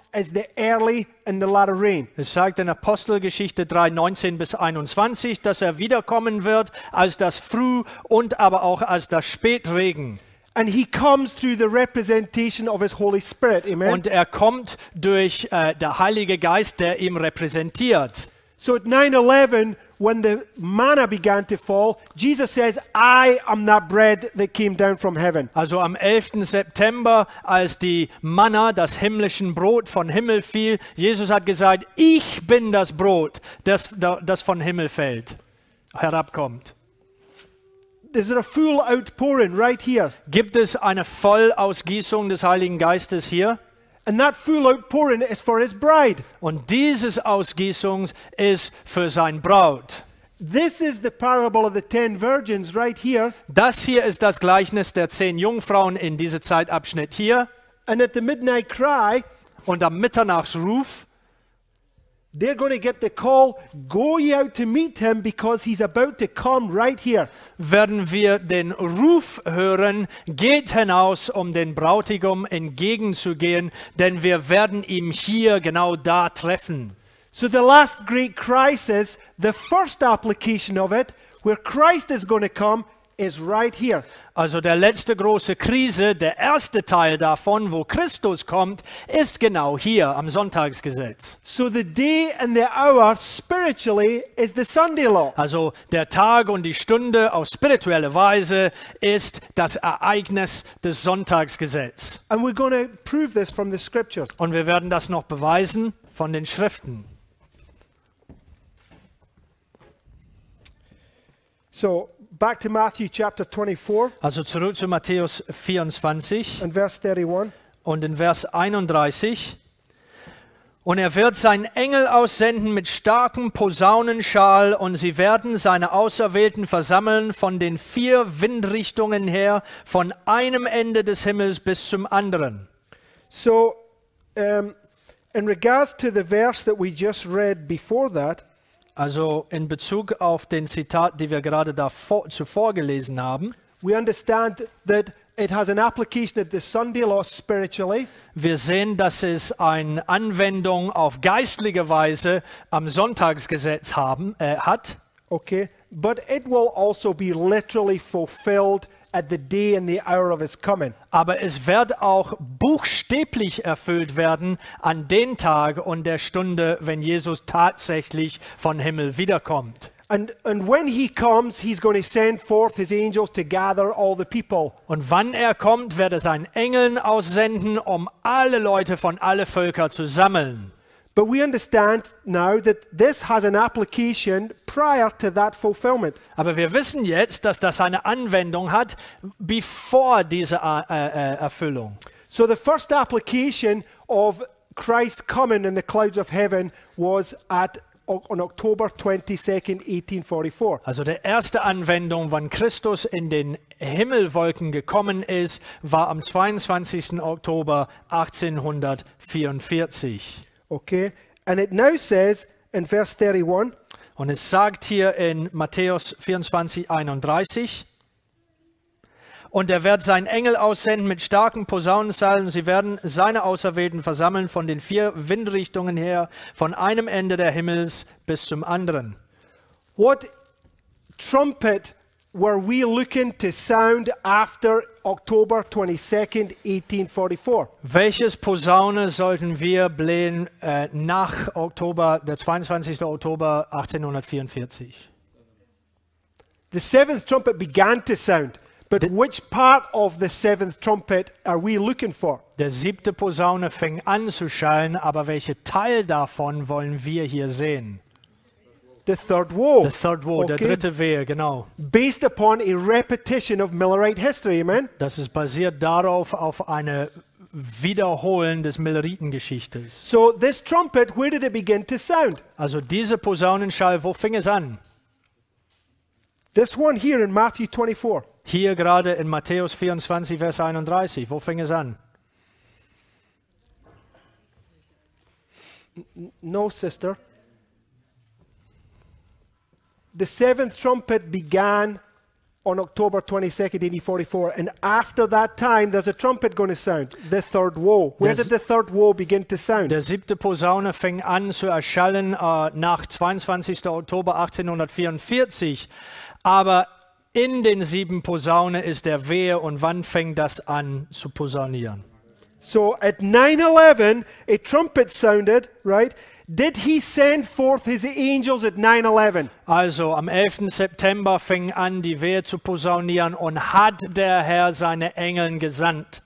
as the early and the latter rain. Es sagt in Apostelgeschichte drei, neunzehn bis einundzwanzig, dass er wiederkommen wird als das Früh- und aber auch als das Spätregen. And he comes through the representation of his Holy Spirit. Amen. Und er kommt durch äh, der Heilige Geist, der ihm repräsentiert. So at nine eleven, when the manna began to fall, Jesus says, I am that bread that came down from heaven. Also am elften September, als die Manna, das himmlischen Brot von Himmel fiel, Jesus hat gesagt, ich bin das Brot, das, das von Himmel fällt, herabkommt. Is there a full outpouring right here? Gibt es eine Vollausgießung des Heiligen Geistes hier? And that full outpouring is for his bride. Und dieses Ausgießung ist für sein Braut. This is the parable of the ten virgins right here. Das hier ist das Gleichnis der zehn Jungfrauen in diesem Zeitabschnitt hier. And at the midnight cry, Und am Mitternachtsruf they're going to get the call, go ye out to meet him because he's about to come right here. werden wir den Ruf hören, geht hinaus, um den Bräutigam entgegenzugehen, denn wir werden ihn hier genau da treffen. So the last great crisis, the first application of it, where Christ is going to come, is right here. Also der letzte große Krise, der erste Teil davon, wo Christus kommt, ist genau hier am Sonntagsgesetz. So the day and the hour spiritually is the Sunday law. Also der Tag und die Stunde auf spirituelle Weise ist das Ereignis des Sonntagsgesetzes. And we're going to prove this from the scriptures. Und wir werden das noch beweisen von den Schriften. So back to Matthew chapter twenty-four Also zurück zu Matthäus vierundzwanzig and verse thirty-one. und in Vers einunddreißig. Und er wird seinen Engel aussenden mit starkem Posaunenschall, und sie werden seine Auserwählten versammeln von den vier Windrichtungen her, von einem Ende des Himmels bis zum anderen. So um, in regards to the verse that we just read before that, Also in Bezug auf den Zitat, die wir gerade davor, zuvor gelesen haben, we understand that it has an application of the Sunday law spiritually. wir sehen, dass es eine Anwendung auf geistliche Weise am Sonntagsgesetz haben, äh, hat. Okay, but it will also be literally fulfilled at the day and the hour of his coming. Aber es wird auch buchstäblich erfüllt werden an den Tag und der Stunde, wenn Jesus tatsächlich von Himmel wiederkommt. And and when he comes, he's going to send forth his angels to gather all the people. Und wann er kommt, wird er seinen Engeln aussenden, um alle Leute von alle Völker zu sammeln. But we understand now that this has an application prior to that fulfillment. Aber wir wissen jetzt, dass das eine Anwendung hat, bevor diese äh, äh, Erfüllung. So the first application of Christ coming in the clouds of heaven was at on October twenty-second, eighteen forty-four. Also die erste Anwendung, wann Christus in den Himmelwolken gekommen ist, war am zweiundzwanzigsten Oktober achtzehnhundertvierundvierzig. Okay, and it now says in verse thirty-one, Und es sagt hier in Matthäus vierundzwanzig, einunddreißig, und er wird seinen Engel aussenden mit starken Posaunenschall, und sie werden seine Auserwählten versammeln von den vier Windrichtungen her, von einem Ende der Himmels bis zum anderen. what trumpet were we looking to sound after October twenty-second, eighteen forty-four? Welches Posaune sollten wir blähen äh, nach Oktober, der zweiundzwanzigsten Oktober achtzehnhundertvierundvierzig? The seventh trumpet began to sound, but which part of the seventh trumpet are we looking for? Der siebte Posaune fing an zu schallen, aber welcher Teil davon wollen wir hier sehen? The third woe. Der third woe, der Okay. dritte Wehe, genau. Based upon a repetition of Millerite history, amen? Das ist basiert darauf, auf eine Wiederholen des Milleritengeschichtes. So this trumpet, where did it begin to sound? Also diese Posaunenschall, wo fing es an? This one here in Matthew twenty-four. Hier gerade in Matthäus vierundzwanzig, Vers einunddreißig. Wo fing es an? No, sister. The seventh trumpet began on October twenty-second, eighteen forty-four. And after that time, there's a trumpet going to sound, the third woe. Where Das- did the third woe begin to sound? Der siebte Posaune fing an zu erschallen äh, nach zweiundzwanzigsten Oktober achtzehnhundertvierundvierzig. Aber in den sieben Posaune ist der Wehe und wann fängt das an zu posaunieren? So at nine eleven, a trumpet sounded, right? Did he send forth his angels at nine eleven? Also am elften September fing an die Wehe zu posaunieren und hat der Herr seine Engeln gesandt.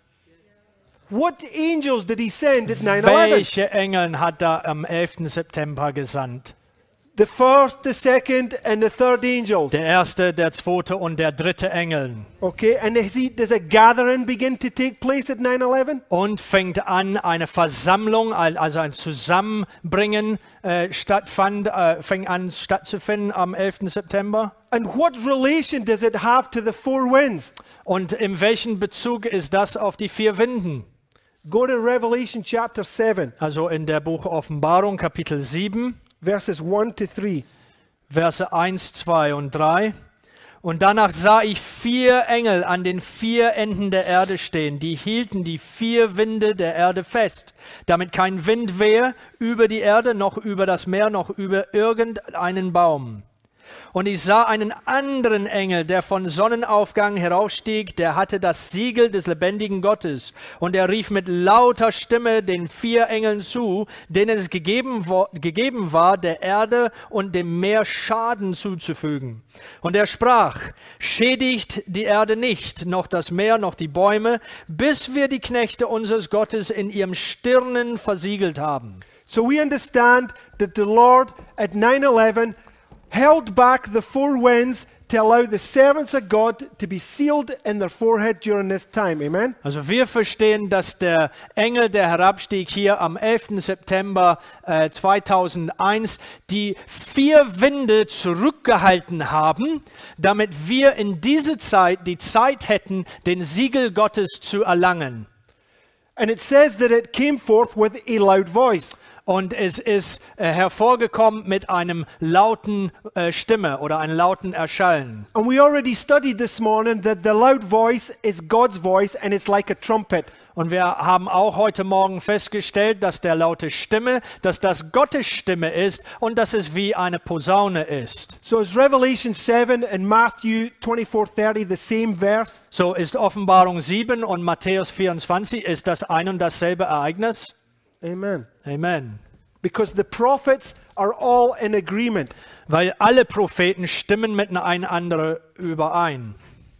What angels did he send at nine eleven? Welche Engeln hat er am elften September gesandt? The first, the second, and the third angels. Der erste, der zweite und der dritte Engel. Okay, and is he, does a gathering begin to take place at nine eleven? Und fängt an, eine Versammlung, al- also ein Zusammenbringen äh, stattfand, äh, fängt an stattzufinden am elften September. And what relation does it have to the four winds? Und in welchem Bezug ist das auf die vier Winden? Go to Revelation chapter seven, Also in der Buch Offenbarung, Kapitel sieben, verses one to three. Verse eins, zwei und drei. Und danach sah ich vier Engel an den vier Enden der Erde stehen, die hielten die vier Winde der Erde fest, damit kein Wind wehe über die Erde, noch über das Meer, noch über irgendeinen Baum. Und ich sah einen anderen Engel, der von Sonnenaufgang heraufstieg, der hatte das Siegel des lebendigen Gottes. Und er rief mit lauter Stimme den vier Engeln zu, denen es gegeben, wo, gegeben war, der Erde und dem Meer Schaden zuzufügen. Und er sprach, schädigt die Erde nicht, noch das Meer, noch die Bäume, bis wir die Knechte unseres Gottes in ihrem Stirnen versiegelt haben. So we understand that the Lord at nine eleven held back the four winds to allow the servants of God to be sealed in their forehead during this time. Amen? Also wir verstehen, dass der Engel, der herabstieg hier am elften September äh, zweitausendeins, die vier Winde zurückgehalten haben, damit wir in diese Zeit die Zeit hätten, den Siegel Gottes zu erlangen. And it says that it came forth with a loud voice. Und es ist äh, hervorgekommen mit einem lauten äh, Stimme oder einem lauten Erschallen. And we already studied this morning that the loud voice is God's voice and it's like a trumpet. Und wir haben auch heute Morgen festgestellt, dass der laute Stimme, dass das Gottes Stimme ist und dass es wie eine Posaune ist. So is Revelation seven and Matthew twenty-four thirty the same verse? So ist Offenbarung sieben und Matthäus vierundzwanzig, ist das ein und dasselbe Ereignis? Amen. Amen. Because the prophets are all in agreement. Weil alle Propheten stimmen miteinander überein.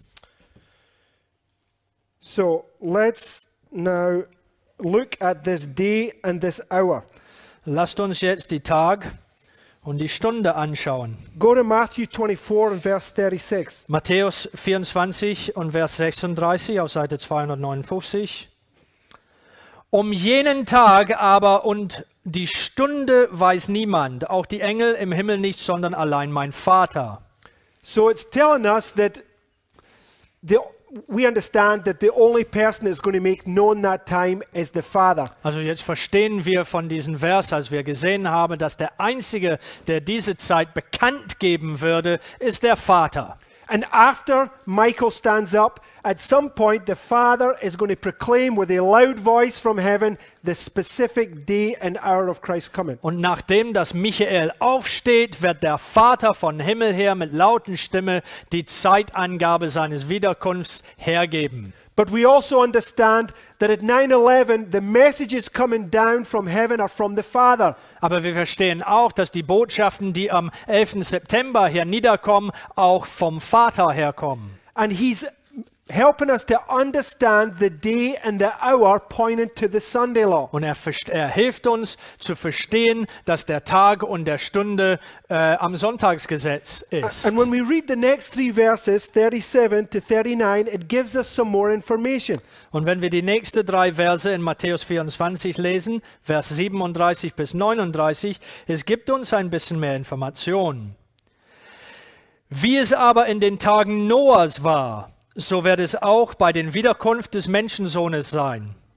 So let's now look at this day and this hour. Lasst uns jetzt die Tag und die Stunde anschauen. Go to Matthew twenty-four and verse thirty-six. Matthäus vierundzwanzig und Vers sechsunddreißig auf Seite zweihundertneunundfünfzig. Um jenen Tag aber und die Stunde weiß niemand, auch die Engel im Himmel nicht, sondern allein mein Vater. So it's telling us that the, we understand that the only person that's going to make known that time is the Father. Also jetzt verstehen wir von diesem Vers, als wir gesehen haben, dass der Einzige, der diese Zeit bekannt geben würde, ist der Vater. And after Michael stands up, at some point the Father is going to proclaim with a loud voice from heaven the specific day and hour of Christ's coming. Und nachdem das Michael aufsteht, wird der Vater von Himmel her mit lauten Stimme die Zeitangabe seines Wiederkunfts hergeben. But we also understand that at nine eleven the messages coming down from heaven are from the Father. Aber wir verstehen auch, dass die Botschaften, die am elften September hier niederkommen, auch vom Vater herkommen. And he's helping us to understand the day and the hour pointing to the Sunday law. Und er, verst- er hilft uns zu verstehen, dass der Tag und der Stunde äh, am Sonntagsgesetz ist. And when we read the next three verses, thirty-seven to thirty-nine, it gives us some more information. Und wenn wir die nächsten drei Verse in Matthäus vierundzwanzig lesen, Vers siebenunddreißig bis neununddreißig, es gibt uns ein bisschen mehr Informationen. Wie es aber in den Tagen Noahs war, so wird es auch bei den Wiederkunft des Menschensohnes sein.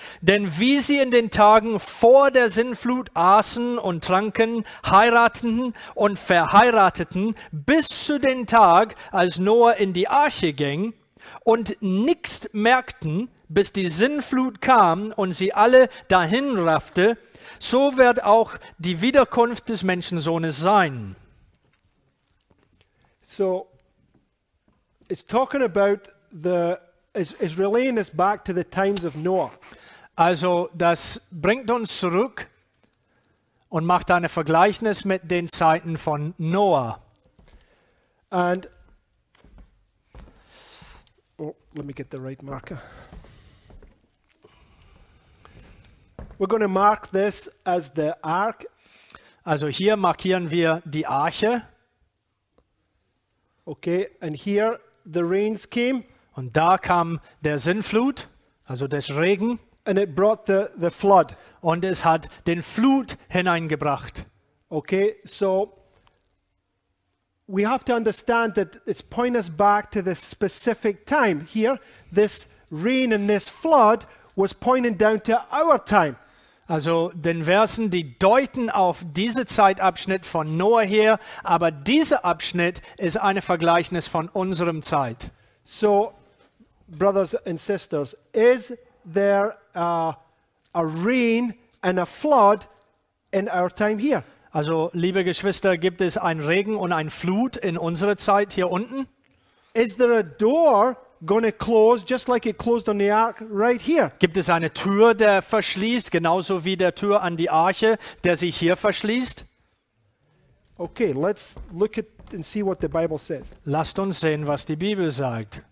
Denn wie sie in den Tagen vor der Sintflut aßen und tranken, heirateten und verheirateten, bis zu den Tag, als Noah in die Arche ging, und nichts merkten, bis die Sintflut kam und sie alle dahin raffte, so wird auch die Wiederkunft des Menschensohnes sein. So, it's talking about the, is, is relaying us back to the times of Noah. Also das bringt uns zurück und macht eine Vergleichnis mit den Zeiten von Noah. And, oh, let me get the right marker. We're going to mark this as the ark. Also hier markieren wir die Arche. Okay, and here the rains came. Und da kam der Sintflut, also das Regen. And it brought the, the flood. Und es hat den Flut hineingebracht. Okay, so we have to understand that it's pointing us back to this specific time. Here, this rain and this flood was pointing down to our time. Also den Versen, die deuten auf diese Zeitabschnitt von Noah her, aber dieser Abschnitt ist eine Vergleichnis von unserem Zeit. So, brothers and sisters, is there a, a rain and a flood in our time here? Also, liebe Geschwister, gibt es ein Regen und ein Flut in unserer Zeit hier unten? Is there a door going to close just like it closed on the ark right here? Gibt es eine Tür, der verschließt, genauso wie der Tür an die Arche, der sich hier verschließt? Okay, let's look at and see what the Bible says. Lasst uns sehen, was die Bibel sagt.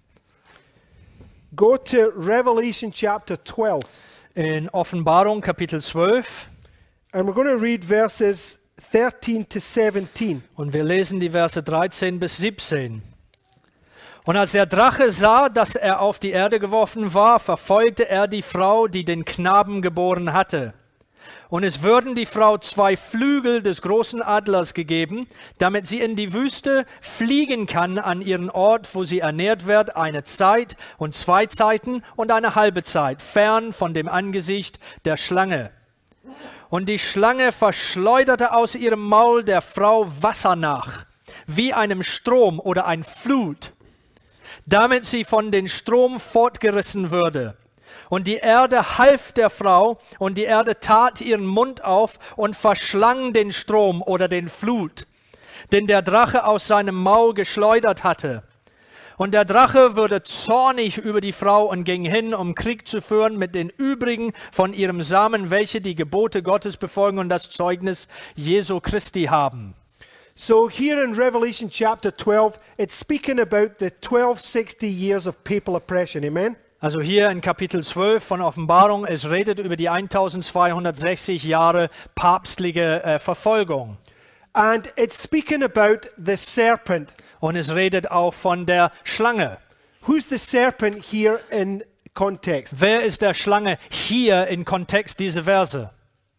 Go to Revelation chapter twelve. In Offenbarung Kapitel zwölf. And we're going to read verses thirteen to seventeen. Und wir lesen die Verse dreizehn bis siebzehn. Und als der Drache sah, dass er auf die Erde geworfen war, verfolgte er die Frau, die den Knaben geboren hatte. Und es würden die Frau zwei Flügel des großen Adlers gegeben, damit sie in die Wüste fliegen kann an ihren Ort, wo sie ernährt wird, eine Zeit und zwei Zeiten und eine halbe Zeit, fern von dem Angesicht der Schlange. Und die Schlange verschleuderte aus ihrem Maul der Frau Wasser nach, wie einem Strom oder ein Flut, damit sie von den Strom fortgerissen würde. Und die Erde half der Frau, und die Erde tat ihren Mund auf und verschlang den Strom oder den Flut, den der Drache aus seinem Maul geschleudert hatte. Und der Drache wurde zornig über die Frau und ging hin, um Krieg zu führen mit den übrigen von ihrem Samen, welche die Gebote Gottes befolgen und das Zeugnis Jesu Christi haben. So here in Revelation chapter twelve, it's speaking about the twelve sixty years of papal oppression. Amen? Also hier in Kapitel zwölf von Offenbarung, es redet über die eintausendzweihundertsechzig Jahre papstliche äh, Verfolgung. And it's speaking about the serpent. Und es redet auch von der Schlange. Who's the serpent here in context? Wer ist der Schlange hier im Kontext dieser Verse?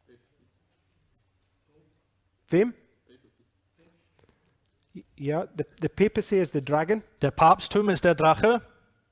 Wem? Yeah, the, the papacy is the dragon. Der Papsttum ist der Drache.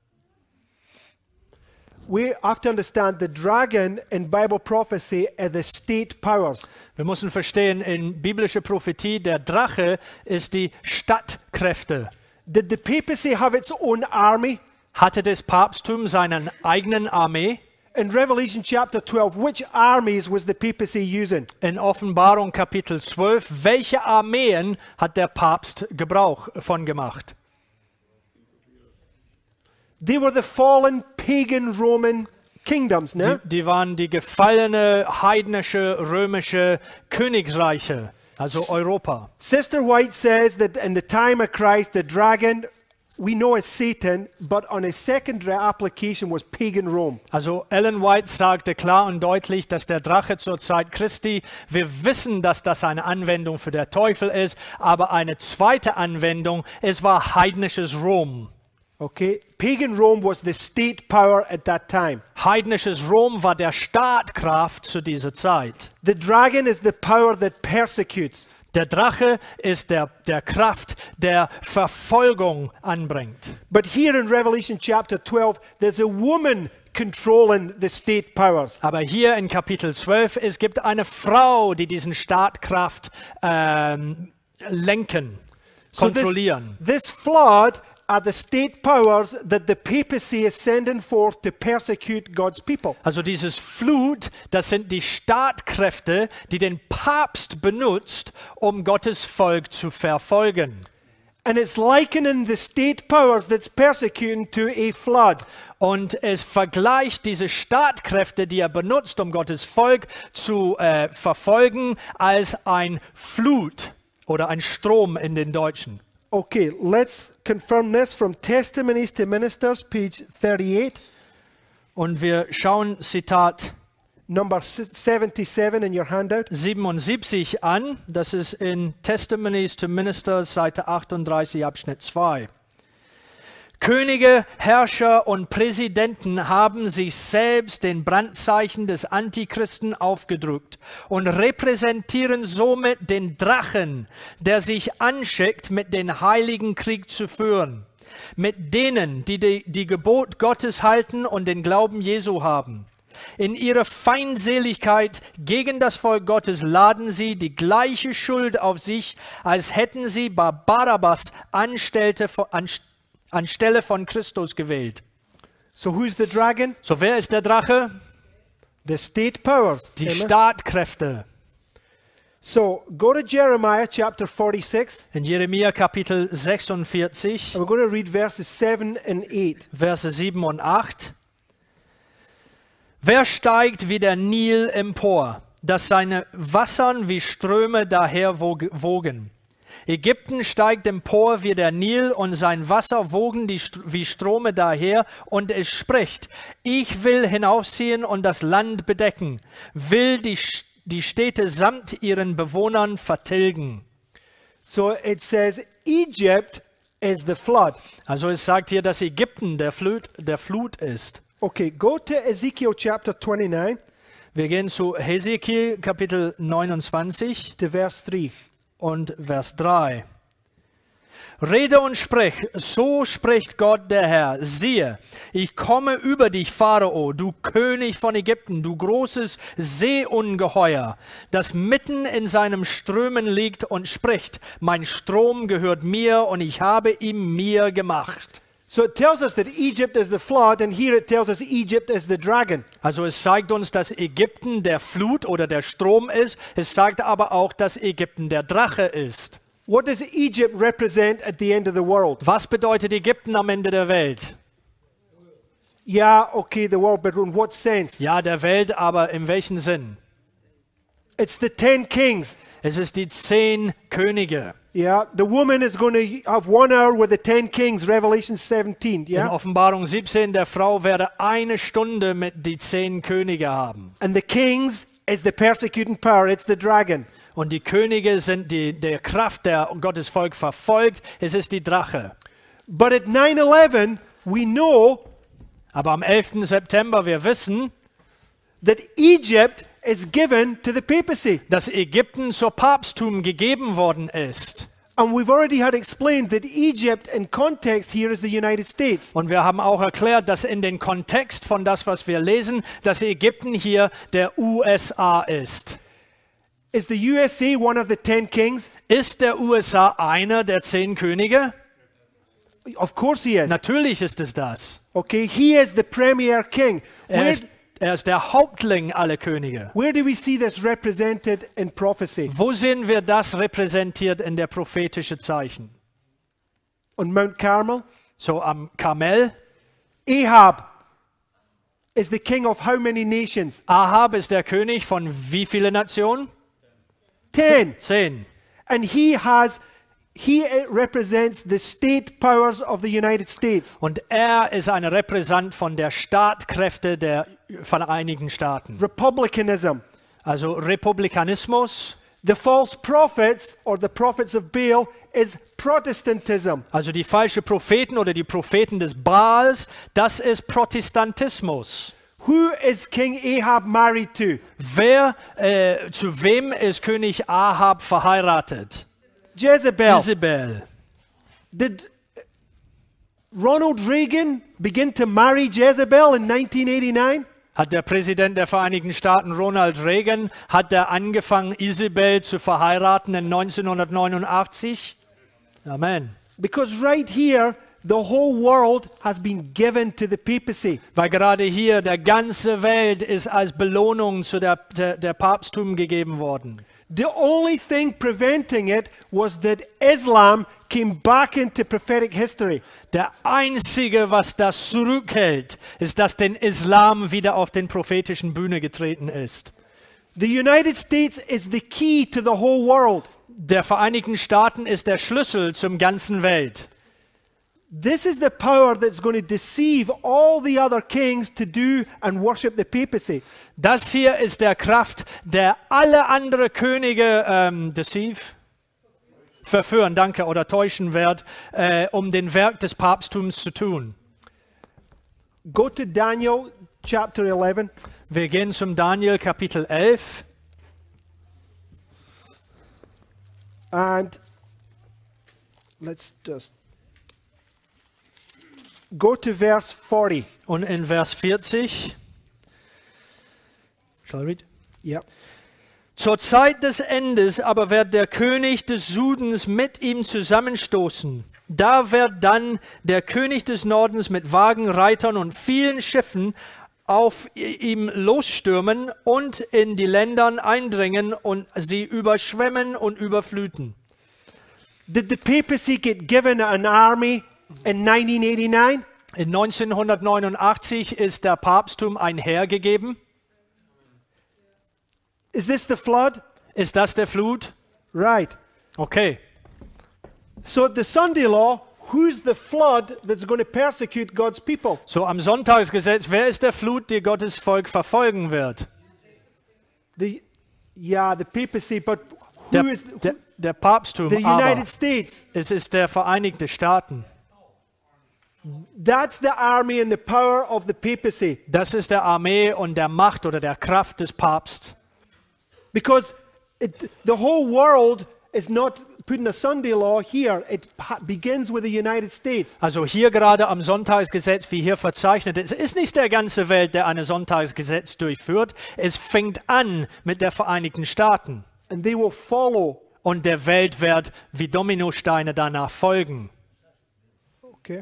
We have to understand the dragon in Bible prophecy are the state powers. Wir müssen verstehen, in biblischer Prophetie, der Drache ist die Stadtkräfte. Did the papacy have its own army? Hatte das Papsttum seine eigenen Armee? In Revelation chapter twelve, which armies was the papacy using? In Offenbarung Kapitel zwölf, welche Armeen hat der Papst Gebrauch von gemacht? They were the fallen pagan Roman kingdoms, ne? Die, die waren die gefallene heidnische römische Königreiche, also Europa. Sister White says that in the time of Christ, the dragon, we know as Satan, but on a secondary application was pagan Rome. Also Ellen White sagte klar und deutlich, dass der Drache zur Zeit Christi, wir wissen, dass das eine Anwendung für den Teufel ist, aber eine zweite Anwendung, es war heidnisches Rom. Okay, pagan Rome was the state power at that time. Heidnisches Rom war der Staatkraft zu dieser Zeit. The dragon is the power that persecutes. Der Drache ist der, der Kraft, der Verfolgung anbringt. But here in Revelation chapter twelve, there's a woman controlling the state powers. Aber hier in Kapitel zwölf, es gibt eine Frau, die diesen Staatkraft ähm, lenken, kontrollieren. So this, this flood are the state powers that the papacy is sending forth to persecute God's people. Also dieses Flut, das sind die Staatkräfte, die den Papst benutzt, um Gottes Volk zu verfolgen. And it's likening the state powers that's persecuting to a flood. Und es vergleicht diese Staatkräfte, die er benutzt, um Gottes Volk zu äh, verfolgen, als ein Flut oder ein Strom in den Deutschen. Okay, let's confirm this from Testimonies to Ministers, page thirty-eight, Und wir schauen Zitat number seventy-seven in your handout. siebenundsiebzig an. Das ist in Testimonies to Ministers, Seite achtunddreißig, Abschnitt zwei. Könige, Herrscher und Präsidenten haben sich selbst den Brandzeichen des Antichristen aufgedrückt und repräsentieren somit den Drachen, der sich anschickt, mit den Heiligen Krieg zu führen. Mit denen, die die, die Gebot Gottes halten und den Glauben Jesu haben. In ihrer Feindseligkeit gegen das Volk Gottes laden sie die gleiche Schuld auf sich, als hätten sie Barabbas anstellte, anstellte, anstelle von Christus gewählt. So who's the dragon? So wer ist der Drache? The state powers. Die Amen. Staatkräfte. So go to Jeremiah chapter forty-six. In Jeremia Kapitel sechsundvierzig, And we're going to read verses seven and eight. Verse sieben und acht. Wer steigt wie der Nil empor, dass seine Wassern wie Ströme daher wogen? Ägypten steigt empor wie der Nil und sein Wasser wogen die, wie Strome daher und es spricht, ich will hinaufziehen und das Land bedecken, will die, die Städte samt ihren Bewohnern vertilgen. So it says Egypt is the flood. Also es sagt hier, dass Ägypten der Flut, der Flut ist. Okay, go to Ezekiel chapter twenty-nine Wir gehen zu Hesekiel Kapitel neunundzwanzig. to verse three. Und Vers drei. Rede und sprich, so spricht Gott der Herr, siehe, ich komme über dich, Pharao, du König von Ägypten, du großes Seeungeheuer, das mitten in seinem Strömen liegt und spricht, mein Strom gehört mir und ich habe ihn mir gemacht. So it tells us that Egypt is the flood, and here it tells us Egypt is the dragon. Also es zeigt uns, dass Ägypten der Flut oder der Strom ist. Es sagt aber auch, dass Ägypten der Drache ist. What does Egypt represent at the end of the world? Was bedeutet Ägypten am Ende der Welt? Yeah, okay, the world, but in what sense? Ja, der Welt, aber in welchem Sinn? It's the ten kings. Es ist die zehn Könige. Yeah, the woman is going to have one hour with the ten kings, Revelation seventeen. In Yeah, Offenbarung siebzehn, der Frau werde eine Stunde mit die zehn Könige haben. and the kings is the persecuting power. It's the dragon. Und die Könige sind die, der Kraft, der Gottes Volk verfolgt. Es ist die Drache. But at nine eleven, we know Aber am elften September, wir wissen, that Egypt is given to the papacy. dass Ägypten zur Papsttum gegeben worden ist. And we've already had explained that Egypt in context here is the United States. Und wir haben auch erklärt, dass in den Kontext von das, was wir lesen, dass Ägypten hier der U S A ist. Is the U S A one of the ten kings? Ist der U S A einer der zehn Könige? Of course he is. Natürlich ist es das. Okay, he is the premier king. Er Where, ist, er ist der Hauptling aller Könige. where do we see this represented in prophecy? Wo sehen wir das repräsentiert in der prophetischen Zeichen? On Mount Carmel? So am Karmel. Ahab is the king of how many nations? Ahab ist der König von wie viele Nationen? Ten. Zehn. And he has, he represents the state powers of the United States. Und er ist ein Repräsentant von der Staatkräfte der Vereinigten Staaten. Republicanism. Also Republikanismus, The false prophets or the prophets of Baal is Protestantism. also die falschen Propheten oder die Propheten des Baals, das ist Protestantismus. Who is King Ahab married to? Wer, äh, zu wem ist König Ahab verheiratet? Jezebel. Isabel. Did Ronald Reagan begin to marry Jezebel in nineteen eighty-nine? Hat der Präsident der Vereinigten Staaten Ronald Reagan, hat er angefangen, Isabel zu verheiraten in neunzehnhundertneunundachtzig? Amen. Because right here, the whole world has been given to the papacy. Weil gerade hier der ganze Welt ist als Belohnung zu der, der, der Papsttum gegeben worden. The only thing preventing it was that Islam came back into prophetic history. Der einzige, was das zurückhält, ist, dass der Islam wieder auf den prophetischen Bühne getreten ist. The United States is the key to the whole world. Der Vereinigten Staaten ist der Schlüssel zum ganzen Welt. This is the power that's going to deceive all the other kings to do and worship the papacy. Das hier ist der Kraft, der alle andere Könige ähm, deceive, verführen, danke, oder täuschen wird, äh, um den Werk des Papsttums zu tun. Go to Daniel chapter eleven. Wir gehen zum Daniel Kapitel elf. And let's just go to verse forty. Und in Vers vierzig. Shall I read? Yeah. Zur Zeit des Endes aber wird der König des Südens mit ihm zusammenstoßen. Da wird dann der König des Nordens mit Wagen, Reitern und vielen Schiffen auf ihm losstürmen und in die Länder eindringen und sie überschwemmen und überfluten. Did the papacy get given an army in nineteen eighty-nine? In neunzehnhundertneunundachtzig ist der Papsttum ein Heer gegeben. Is this the flood? Ist das der Flut? Right. Okay. So the Sunday law, who's the flood that's going to persecute God's people? So am Sonntagsgesetz, wer ist der Flut, die Gottes Volk verfolgen wird? The yeah, the papacy, but who Der, is der, der Papsttum, the aber United States? es ist der Vereinigte Staaten. That's the army and the power of the papacy. Das ist der Armee und der Macht oder der Kraft des Papstes. Because it, the whole world is not putting a Sunday law here. It ha- begins with the United States. Also hier gerade am Sonntagsgesetz, wie hier verzeichnet, es ist nicht der ganze Welt, der ein Sonntagsgesetz durchführt. Es fängt an mit der Vereinigten Staaten. And they will follow. Und der Welt wird wie Dominosteine danach folgen. Okay.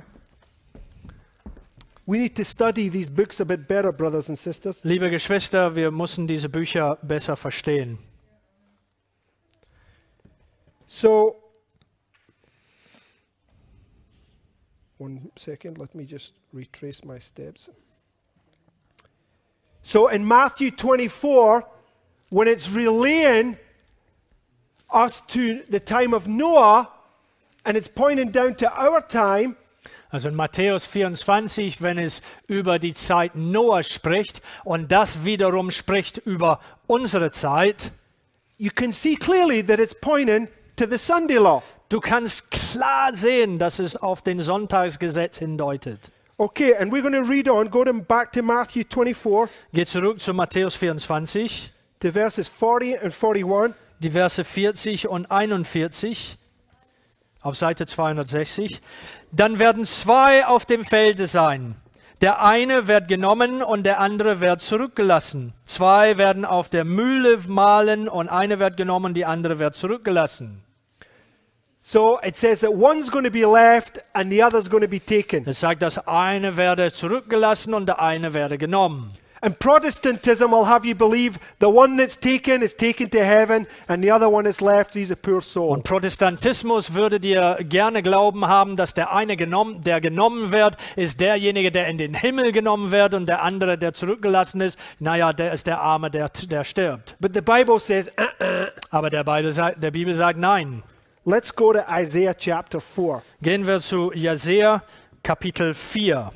We need to study these books a bit better, brothers and sisters. Liebe Geschwister, wir müssen diese Bücher besser verstehen. So, one second, let me just retrace my steps. So in Matthew twenty-four, when it's relaying us to the time of Noah, and it's pointing down to our time, Also in Matthäus vierundzwanzig, wenn es über die Zeit Noah spricht und das wiederum spricht über unsere Zeit, you can see clearly that it's pointing to the Sunday law. du kannst klar sehen, dass es auf den Sonntagsgesetz hindeutet. Okay, and we're going to read on, go to, back to Matthew twenty-four, Geht zurück zu Matthäus vierundzwanzig, to verses forty and forty-one. die Verse vierzig und einundvierzig, auf Seite zweihundertsechzig. Dann werden zwei auf dem Felde sein. Der eine wird genommen und der andere wird zurückgelassen. Zwei werden auf der Mühle mahlen und eine wird genommen, die andere wird zurückgelassen. So it says that one's going to be left and the other's going to be taken. Es sagt, das eine werde zurückgelassen und der eine werde genommen. And Protestantism will have you believe the one that's taken is taken to heaven and the other one is left, so he's a poor soul. Und Protestantismus würde dir gerne glauben haben, dass der eine genommen, der genommen wird, ist derjenige, der in den Himmel genommen wird und der andere, der zurückgelassen ist, naja, der ist der Arme, der, der stirbt. But the Bible says, uh-uh. Aber der Bibel, sagt, der Bibel sagt nein. Let's go to Isaiah chapter four. Gehen wir zu Jesaja Kapitel vier.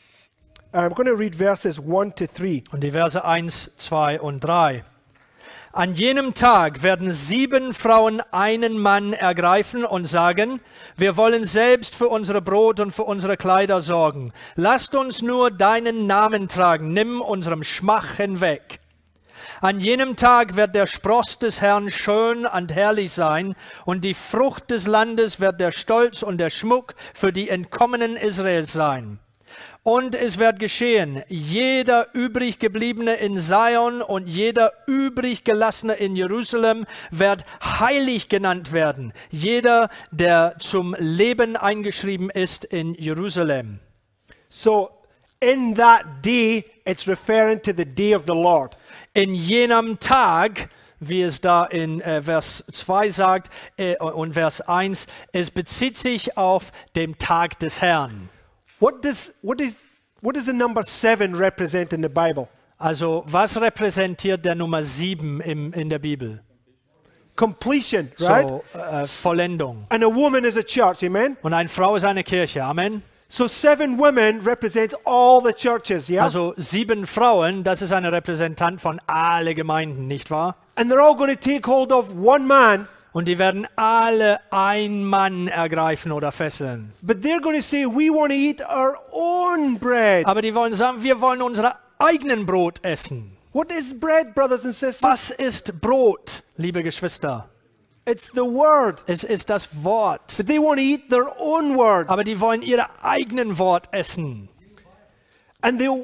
I'm going to read verses one to three. Und die Verse eins, zwei und drei. An jenem Tag werden sieben Frauen einen Mann ergreifen und sagen, wir wollen selbst für unser Brot und für unsere Kleider sorgen. Lasst uns nur deinen Namen tragen, nimm unserem Schmach hinweg. An jenem Tag wird der Spross des Herrn schön und herrlich sein, und die Frucht des Landes wird der Stolz und der Schmuck für die Entkommenen Israels sein. Und es wird geschehen, jeder übrig gebliebene in Zion und jeder übrig gelassene in Jerusalem wird heilig genannt werden, jeder, der zum Leben eingeschrieben ist in Jerusalem. So, in that day, it's referring to the day of the Lord. In jenem Tag, wie es da in äh, Vers zwei sagt äh, und Vers eins, es bezieht sich auf den Tag des Herrn. What does, what is, what does the number seven represent in the Bible? Also, was repräsentiert der Nummer sieben im, in der Bibel? Completion, right? So, äh, Vollendung. And a woman is a church, amen? Und eine Frau ist eine Kirche, Amen. So seven women represents all the churches, yeah? Also sieben Frauen, das ist eine Repräsentant von alle Gemeinden, nicht wahr? And they're all going to take hold of one man, Und die werden alle ein Mann ergreifen oder fesseln. but they're going to say, we want to eat our own bread. Aber die wollen sagen, wir wollen unser eigenen Brot essen. What is bread, brothers and sisters? Was ist Brot, liebe Geschwister? It's the word. Es ist das Wort. But they want to eat their own word. Aber die wollen ihr eigenen Wort essen. And they,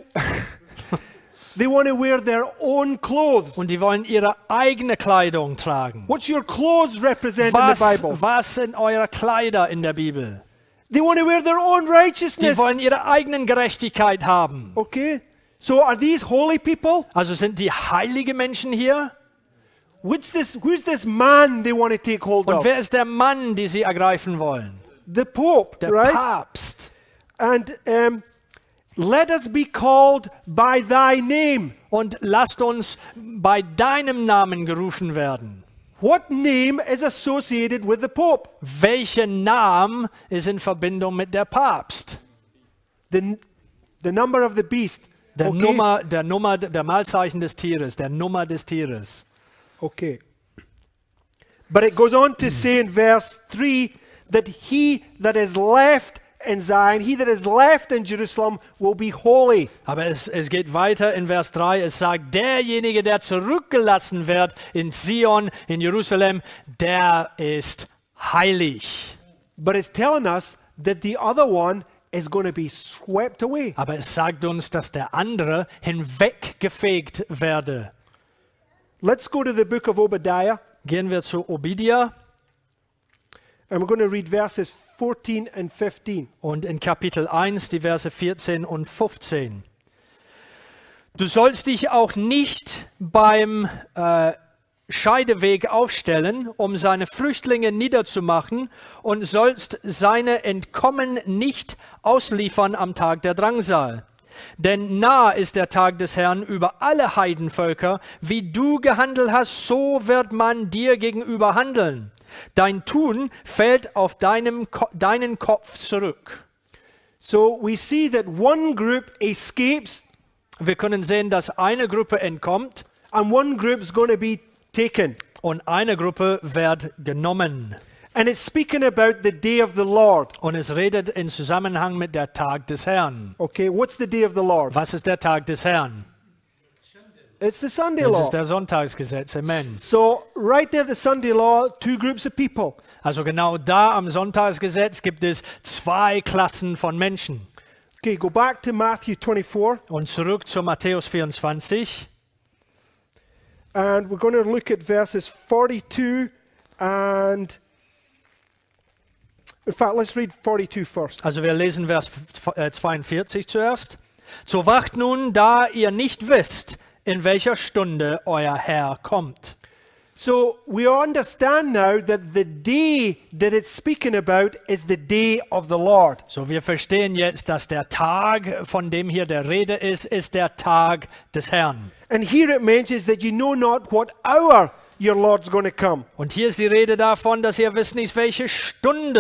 they want to wear their own clothes. Und die wollen ihre eigene Kleidung tragen. What's your clothes represent Was, in the Bible? was sind eure Kleider in der Bibel? They want to wear their own Die righteousness. wollen ihre eigenen Gerechtigkeit haben. Okay. So are these holy people? Also sind die heilige Menschen hier? Which this, who's this man they want to take hold Und of? wer ist der Mann, die sie ergreifen wollen? The Pope, Der right? Papst. And um, let us be called by thy name. Und lasst uns bei deinem Namen gerufen werden. What name is associated with the Pope? Welcher Name ist in Verbindung mit der Papst? The, the number of the beast. Der Okay. Nummer, der Nummer, der Malzeichen des Tieres, der Nummer des Tieres. Okay. But it goes on to say in verse three that he that is left in Zion, he that is left in Jerusalem will be holy. Aber es, es geht weiter in Vers drei. Es sagt, derjenige, der zurückgelassen wird in Zion, in Jerusalem, der ist heilig. But it's telling us that the other one is going to be swept away. Aber es sagt uns, dass der andere hinweggefegt werde. Let's go to the book of Obadiah, Gehen wir zu Obadiah and we're going to read verses fourteen and fifteen. und in Kapitel eins die Verse vierzehn und fünfzehn. Du sollst dich auch nicht beim äh, Scheideweg aufstellen, um seine Flüchtlinge niederzumachen, und sollst seine Entkommen nicht ausliefern am Tag der Drangsal. Denn nah ist der Tag des Herrn über alle Heidenvölker. Wie du gehandelt hast, so wird man dir gegenüber handeln. Dein Tun fällt auf deinem Ko- deinen Kopf zurück. So we see that one group escapes Wir können sehen, dass eine Gruppe entkommt and one group's going to be taken. und eine Gruppe wird genommen. And it's speaking about the day of the Lord. Und es redet in Zusammenhang mit der Tag des Herrn. Okay, what's the day of the Lord? Was ist der Tag des Herrn? It's the Sunday Das law. ist der Sonntagsgesetz. Amen. So right there, the Sunday law, two groups of people. Also genau da am Sonntagsgesetz gibt es zwei Klassen von Menschen. Okay, go back to Matthew twenty-four, Und zurück zu Matthäus vierundzwanzig. and we're going to look at verses forty-two and, in fact, let's read forty-two first. Also wir lesen Vers zweiundvierzig zuerst. So wacht nun, da ihr nicht wisst, in welcher Stunde euer Herr kommt. So we understand now that the day that it's speaking about is the day of the Lord. So wir verstehen jetzt, dass der Tag, von dem hier der Rede ist, ist der Tag des Herrn. And here it mentions that you know not what hour your Lord's going to come. Und hier ist die Rede davon, dass ihr wisst nicht, welche Stunde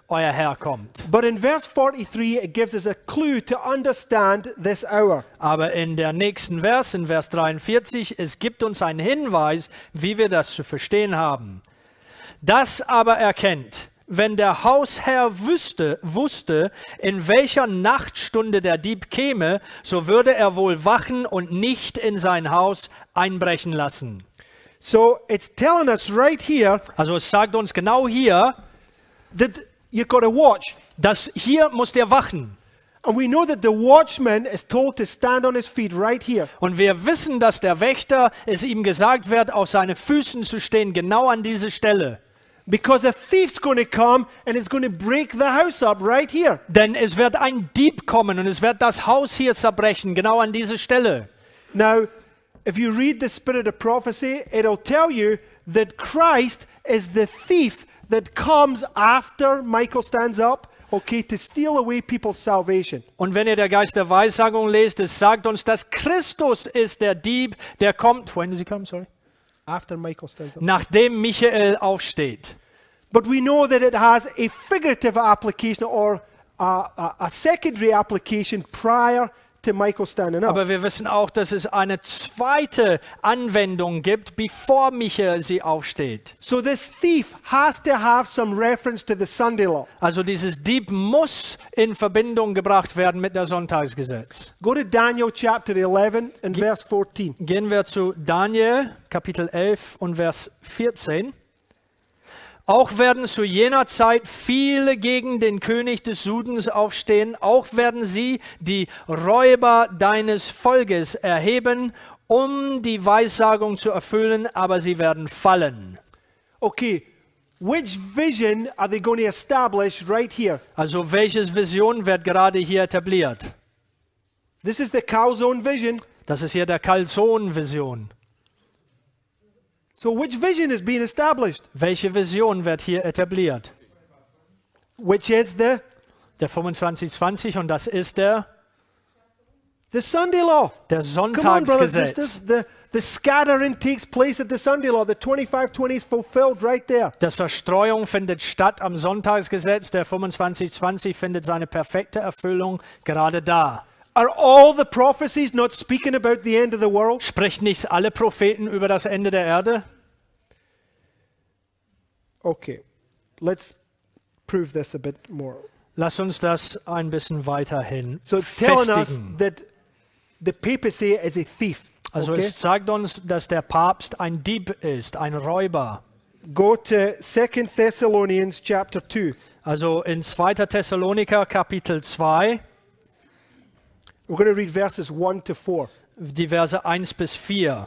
euer Herr kommt. But in verse forty-three, it gives us a clue to understand this hour. Aber in der nächsten Vers, in Vers dreiundvierzig, es gibt uns einen Hinweis, wie wir das zu verstehen haben. Das aber erkennt, wenn der Hausherr wüsste, wusste, in welcher Nachtstunde der Dieb käme, so würde er wohl wachen und nicht in sein Haus einbrechen lassen. So it's telling us right here Also es sagt uns genau hier, that you've got to watch. dass hier muss der wachen. And we know that the watchman is told to stand on his feet right here. Und wir wissen, dass der Wächter, es ihm gesagt wird, auf seine Füßen zu stehen, genau an diese Stelle. Because a thief's going to come and it's going to break the house up right here. Denn es wird ein Dieb kommen und es wird das Haus hier zerbrechen, genau an diese Stelle. Now, if you read the spirit of prophecy, it'll tell you that Christ is the thief that comes after Michael stands up, okay, to steal away people's salvation. Und wenn ihr der Geist der Weissagung lest, es sagt uns, dass Christus ist der Dieb, der kommt, when does he come, sorry? After Michael stands up. Nachdem Michael aufsteht. But we know that it has a figurative application or a, a, a secondary application prior to Michael standing up. Aber wir wissen auch, dass es eine zweite Anwendung gibt, bevor Michael sie aufsteht. So this thief has to have some reference to the Sunday law. Also dieses Dieb muss in Verbindung gebracht werden mit der Sonntagsgesetz. Go to Daniel chapter eleven and verse fourteen. Gehen wir zu Daniel, Kapitel elf und Vers vierzehn. Auch werden zu jener Zeit viele gegen den König des Südens aufstehen. Auch werden sie die Räuber deines Volkes erheben, um die Weissagung zu erfüllen, aber sie werden fallen. Okay, which vision are they going to establish right here? Also welches Vision wird gerade hier etabliert? This is the Calzone vision. Das ist hier der Calzone-Vision. So which vision is being established? Welche Vision wird hier etabliert? Which is the Der fünfundzwanzig zwanzig und das ist der, the Sunday law. der Come on, brothers and Sonntagsgesetz. sisters. The, the scattering takes place at the Sunday law. The twenty-five twenty is fulfilled right there. Die Zerstreuung findet statt am Sonntagsgesetz. Der fünfundzwanzig zwanzig findet seine perfekte Erfüllung gerade da. Are all the prophecies not speaking about the end of the world? Spricht nicht alle Propheten über das Ende der Erde? Okay, let's prove this a bit more. Lass uns das ein bisschen weiterhin So it's telling us festigen. that the papacy is a thief. Also Okay? es zeigt uns, dass der Papst ein Dieb ist, ein Räuber. Go to Second Thessalonians chapter two. Also in zweiter Thessaloniker Kapitel zwei, We're going to read verses one to four. die Verse eins bis vier.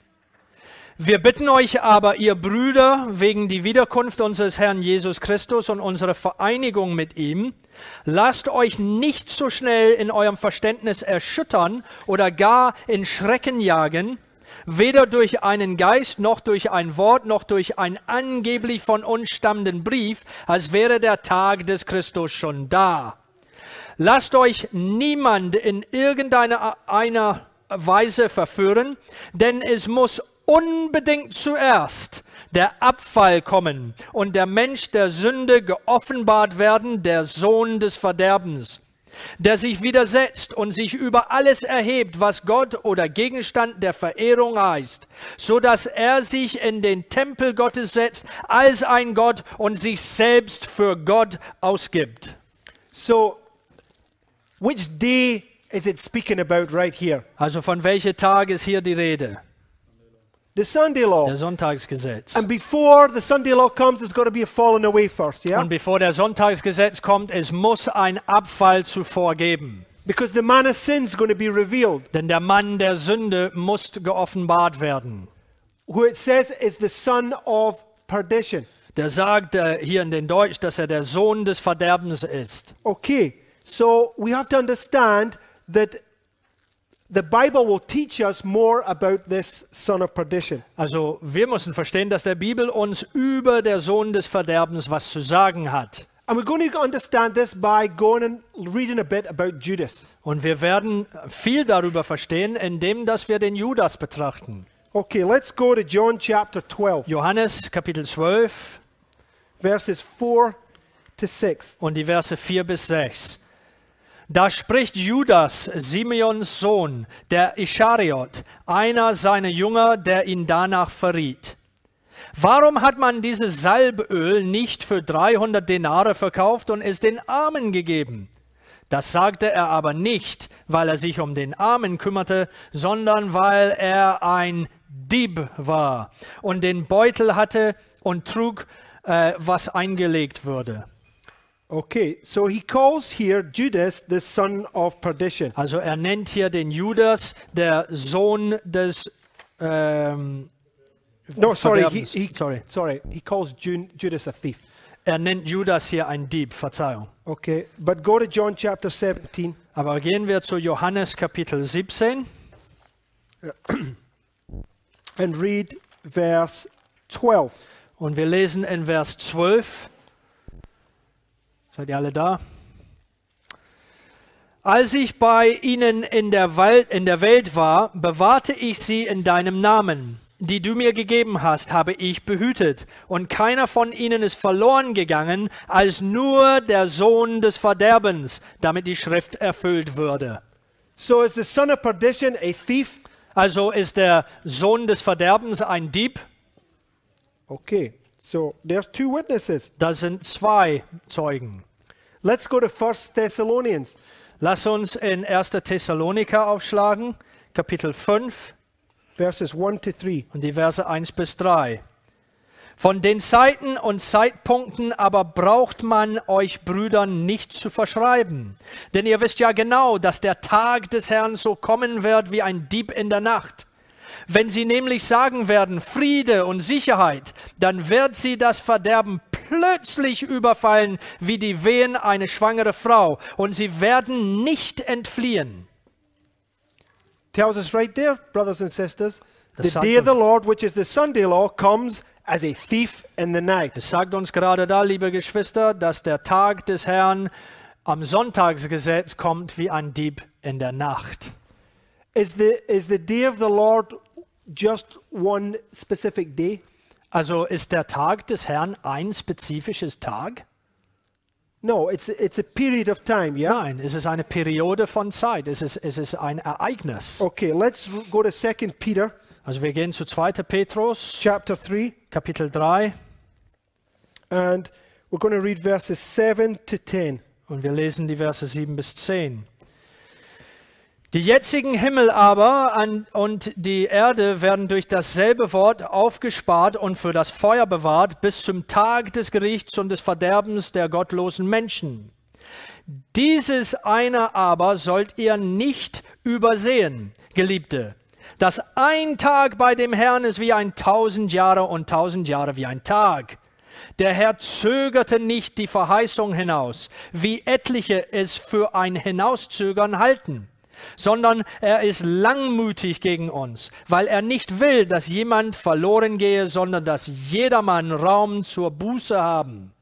Wir bitten euch aber, ihr Brüder, wegen die Wiederkunft unseres Herrn Jesus Christus und unserer Vereinigung mit ihm, lasst euch nicht so schnell in eurem Verständnis erschüttern oder gar in Schrecken jagen, weder durch einen Geist, noch durch ein Wort, noch durch einen angeblich von uns stammenden Brief, als wäre der Tag des Christus schon da. Lasst euch niemand in irgendeiner einer Weise verführen, denn es muss unbedingt zuerst der Abfall kommen und der Mensch der Sünde geoffenbart werden, der Sohn des Verderbens, der sich widersetzt und sich über alles erhebt, was Gott oder Gegenstand der Verehrung heißt, so dass er sich in den Tempel Gottes setzt als ein Gott und sich selbst für Gott ausgibt. So, which day is it speaking about right here? Also von welchem Tag ist hier die Rede? The Sunday law. Der Sonntagsgesetz. And before the Sunday law comes, there's got to be a falling away first, yeah? Und bevor der Sonntagsgesetz kommt, es muss ein Abfall zuvor geben. Because the man of sin is going to be revealed. Denn der Mann der Sünde muss geoffenbart werden. Who it says is the son of perdition. Der sagt äh, hier in den Deutsch, dass er der Sohn des Verderbens ist. Okay, so we have to understand that the Bible will teach us more about this son of perdition. Also wir müssen verstehen, dass der Bibel uns über der Sohn des Verderbens was zu sagen hat. And we're going to understand this by going and reading a bit about Judas. Und wir werden viel darüber verstehen, indem dass wir den Judas betrachten. Okay, let's go to John chapter twelve, Johannes Kapitel zwölf, verses four to six. und die Verse vier bis sechs. Da spricht Judas, Simeons Sohn, der Ischariot, einer seiner Jünger, der ihn danach verriet. Warum hat man dieses Salböl nicht für dreihundert Denare verkauft und es den Armen gegeben? Das sagte er aber nicht, weil er sich um den Armen kümmerte, sondern weil er ein Dieb war und den Beutel hatte und trug, äh, was eingelegt würde. Okay, so he calls here Judas the son of perdition. Also er nennt hier den Judas, der Sohn des ähm, No, sorry, he, Verderbens. he, sorry. sorry, he calls Jun, Judas a thief. Er nennt Judas hier ein Dieb, Verzeihung. Okay, but go to John chapter seventeen. Aber gehen wir zu Johannes Kapitel siebzehn And read verse twelve. und wir lesen in Vers zwölf. Seid ihr alle da? Als ich bei ihnen in der, Welt, in der Welt war, bewahrte ich sie in deinem Namen. Die du mir gegeben hast, habe ich behütet. Und keiner von ihnen ist verloren gegangen, als nur der Sohn des Verderbens, damit die Schrift erfüllt würde. So is the son of perdition a thief? Also ist der Sohn des Verderbens ein Dieb? Okay, so there's two witnesses. Das sind zwei Zeugen. Let's go to First Thessalonians. Lass uns in erster Thessaloniker aufschlagen, Kapitel fünf. Verses one to three. Und die Verse eins bis drei. Von den Zeiten und Zeitpunkten aber braucht man euch Brüdern nicht zu verschreiben. Denn ihr wisst ja genau, dass der Tag des Herrn so kommen wird wie ein Dieb in der Nacht. Wenn sie nämlich sagen werden, Friede und Sicherheit, dann wird sie das Verderben plötzlich überfallen wie die Wehen eine schwangere Frau. Und sie werden nicht entfliehen. Tells us right there, brothers and sisters, the Das sagt day of the uns- Lord, which is the Sunday law, comes as a thief in the night. Es sagt uns gerade da, liebe Geschwister, dass der Tag des Herrn am Sonntagsgesetz kommt wie ein Dieb in der Nacht. Is the, is the day of the Lord just one specific day? Also ist der Tag des Herrn ein spezifisches Tag? No, it's, it's a period of time, yeah? Nein, es ist eine Periode von Zeit. Es ist, es ist ein Ereignis. Okay, let's r- go to Second Peter Also wir gehen zu zweiter Petrus, chapter three, Kapitel drei, and we're going to read verses seven to ten. und wir lesen die Verse sieben bis zehn. Die jetzigen Himmel aber an, und die Erde werden durch dasselbe Wort aufgespart und für das Feuer bewahrt bis zum Tag des Gerichts und des Verderbens der gottlosen Menschen. Dieses eine aber sollt ihr nicht übersehen, Geliebte, dass ein Tag bei dem Herrn ist wie ein tausend Jahre und tausend Jahre wie ein Tag. Der Herr zögerte nicht die Verheißung hinaus, wie etliche es für ein Hinauszögern halten, sondern er ist langmütig gegen uns, weil er nicht will, dass jemand verloren gehe, sondern dass jedermann Raum zur Buße haben.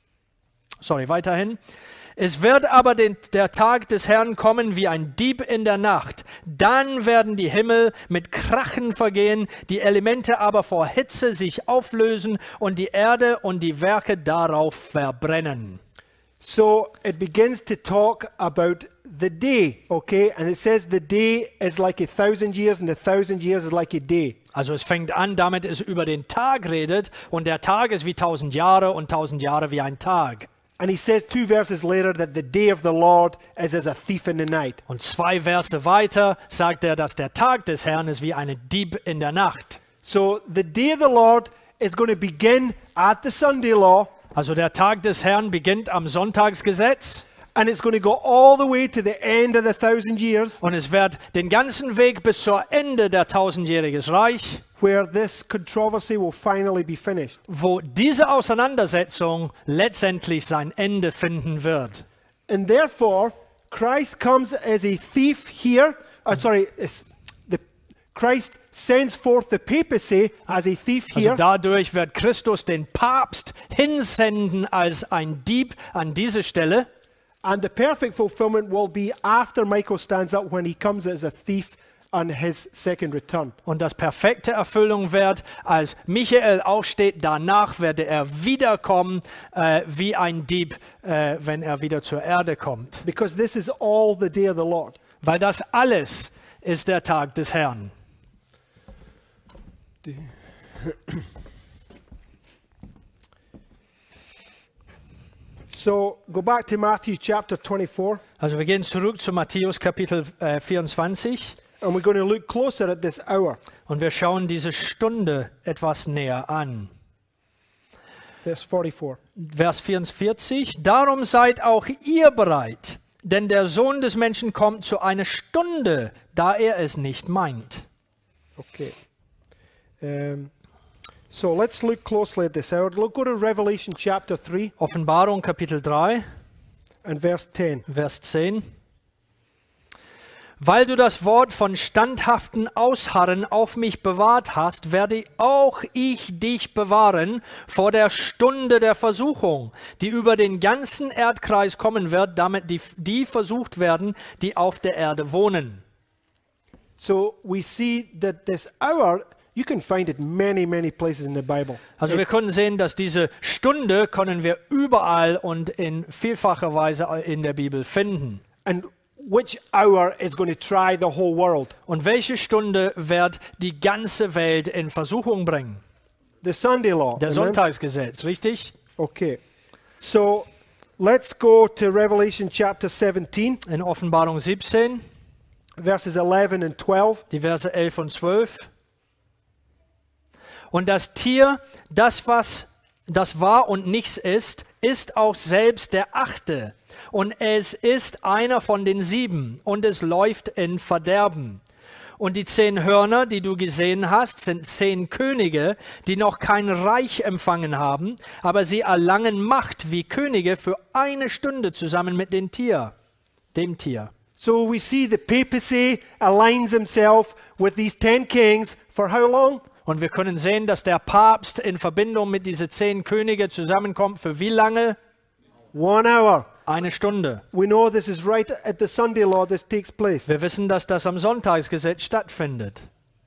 Sorry, weiterhin. Es wird aber den, der Tag des Herrn kommen wie ein Dieb in der Nacht. Dann werden die Himmel mit Krachen vergehen, die Elemente aber vor Hitze sich auflösen und die Erde und die Werke darauf verbrennen. So it begins to talk about the day, okay? And it says the day is like a thousand years and a thousand years is like a day. Also es fängt an, damit es über den Tag redet und der Tag ist wie tausend Jahre und tausend Jahre wie ein Tag. And he says two verses later that the day of the Lord is as a thief in the night. Und zwei Verse weiter sagt er, dass der Tag des Herrn ist wie ein Dieb in der Nacht. So the day of the Lord is going to begin at the Sunday law, Also der Tag des Herrn beginnt am Sonntagsgesetz and it's going to go all the way to the end of the thousand years, und es wird den ganzen Weg bis zur Ende der tausendjähriges Reich, where this controversy will finally be finished. wo diese Auseinandersetzung letztendlich sein Ende finden wird. And therefore, Christ comes as a thief here. Uh, sorry, it's the Christ sends forth the papacy as a thief Also here. dadurch wird Christus den Papst hinsenden als ein Dieb an diese Stelle. And the perfect fulfillment will be after Michael stands up when he comes as a thief on his second return. Und das perfekte Erfüllung wird, als Michael aufsteht, danach werde er wiederkommen äh, wie ein Dieb, äh, wenn er wieder zur Erde kommt. Because this is all the day of the Lord. Weil das alles ist der Tag des Herrn. So go back to Matthew chapter twenty-four, Also wir gehen zurück zu Matthäus Kapitel äh, vierundzwanzig and we're going to look closer at this hour. und wir schauen diese Stunde etwas näher an. Verse forty-four. Vers vierundvierzig. Darum seid auch ihr bereit, denn der Sohn des Menschen kommt zu einer Stunde, da er es nicht meint. Okay. Um, so let's look closely at this hour. Look, go to Revelation chapter three Offenbarung Kapitel drei, and verse ten. Vers zehn. Weil du das Wort von standhaften Ausharren auf mich bewahrt hast, werde auch ich dich bewahren vor der Stunde der Versuchung, die über den ganzen Erdkreis kommen wird, damit die, die versucht werden, die auf der Erde wohnen. So we see that this hour, you can find it many, many places in the Bible. Also wir können sehen, dass diese Stunde können wir überall und in vielfacher Weise in der Bibel finden. And which hour is going to try the whole world? Und welche Stunde wird die ganze Welt in Versuchung bringen? The Sunday law. Der Amen? Sonntagsgesetz, richtig? Okay. So let's go to Revelation chapter seventeen, In Offenbarung siebzehn, verses eleven and twelve. die Verse elf und zwölf. Und das Tier, das was das war und nichts ist, ist auch selbst der Achte. Und es ist einer von den sieben und es läuft in Verderben. Und die zehn Hörner, die du gesehen hast, sind zehn Könige, die noch kein Reich empfangen haben, aber sie erlangen Macht wie Könige für eine Stunde zusammen mit dem Tier, dem Tier. So we see the papacy aligns himself with these ten kings for how long? Und wir können sehen, dass der Papst in Verbindung mit diesen zehn Könige zusammenkommt. Für wie lange? One hour. Eine Stunde. We know this is right at the Sunday law this takes place. Wir wissen, dass das am Sonntagsgesetz stattfindet.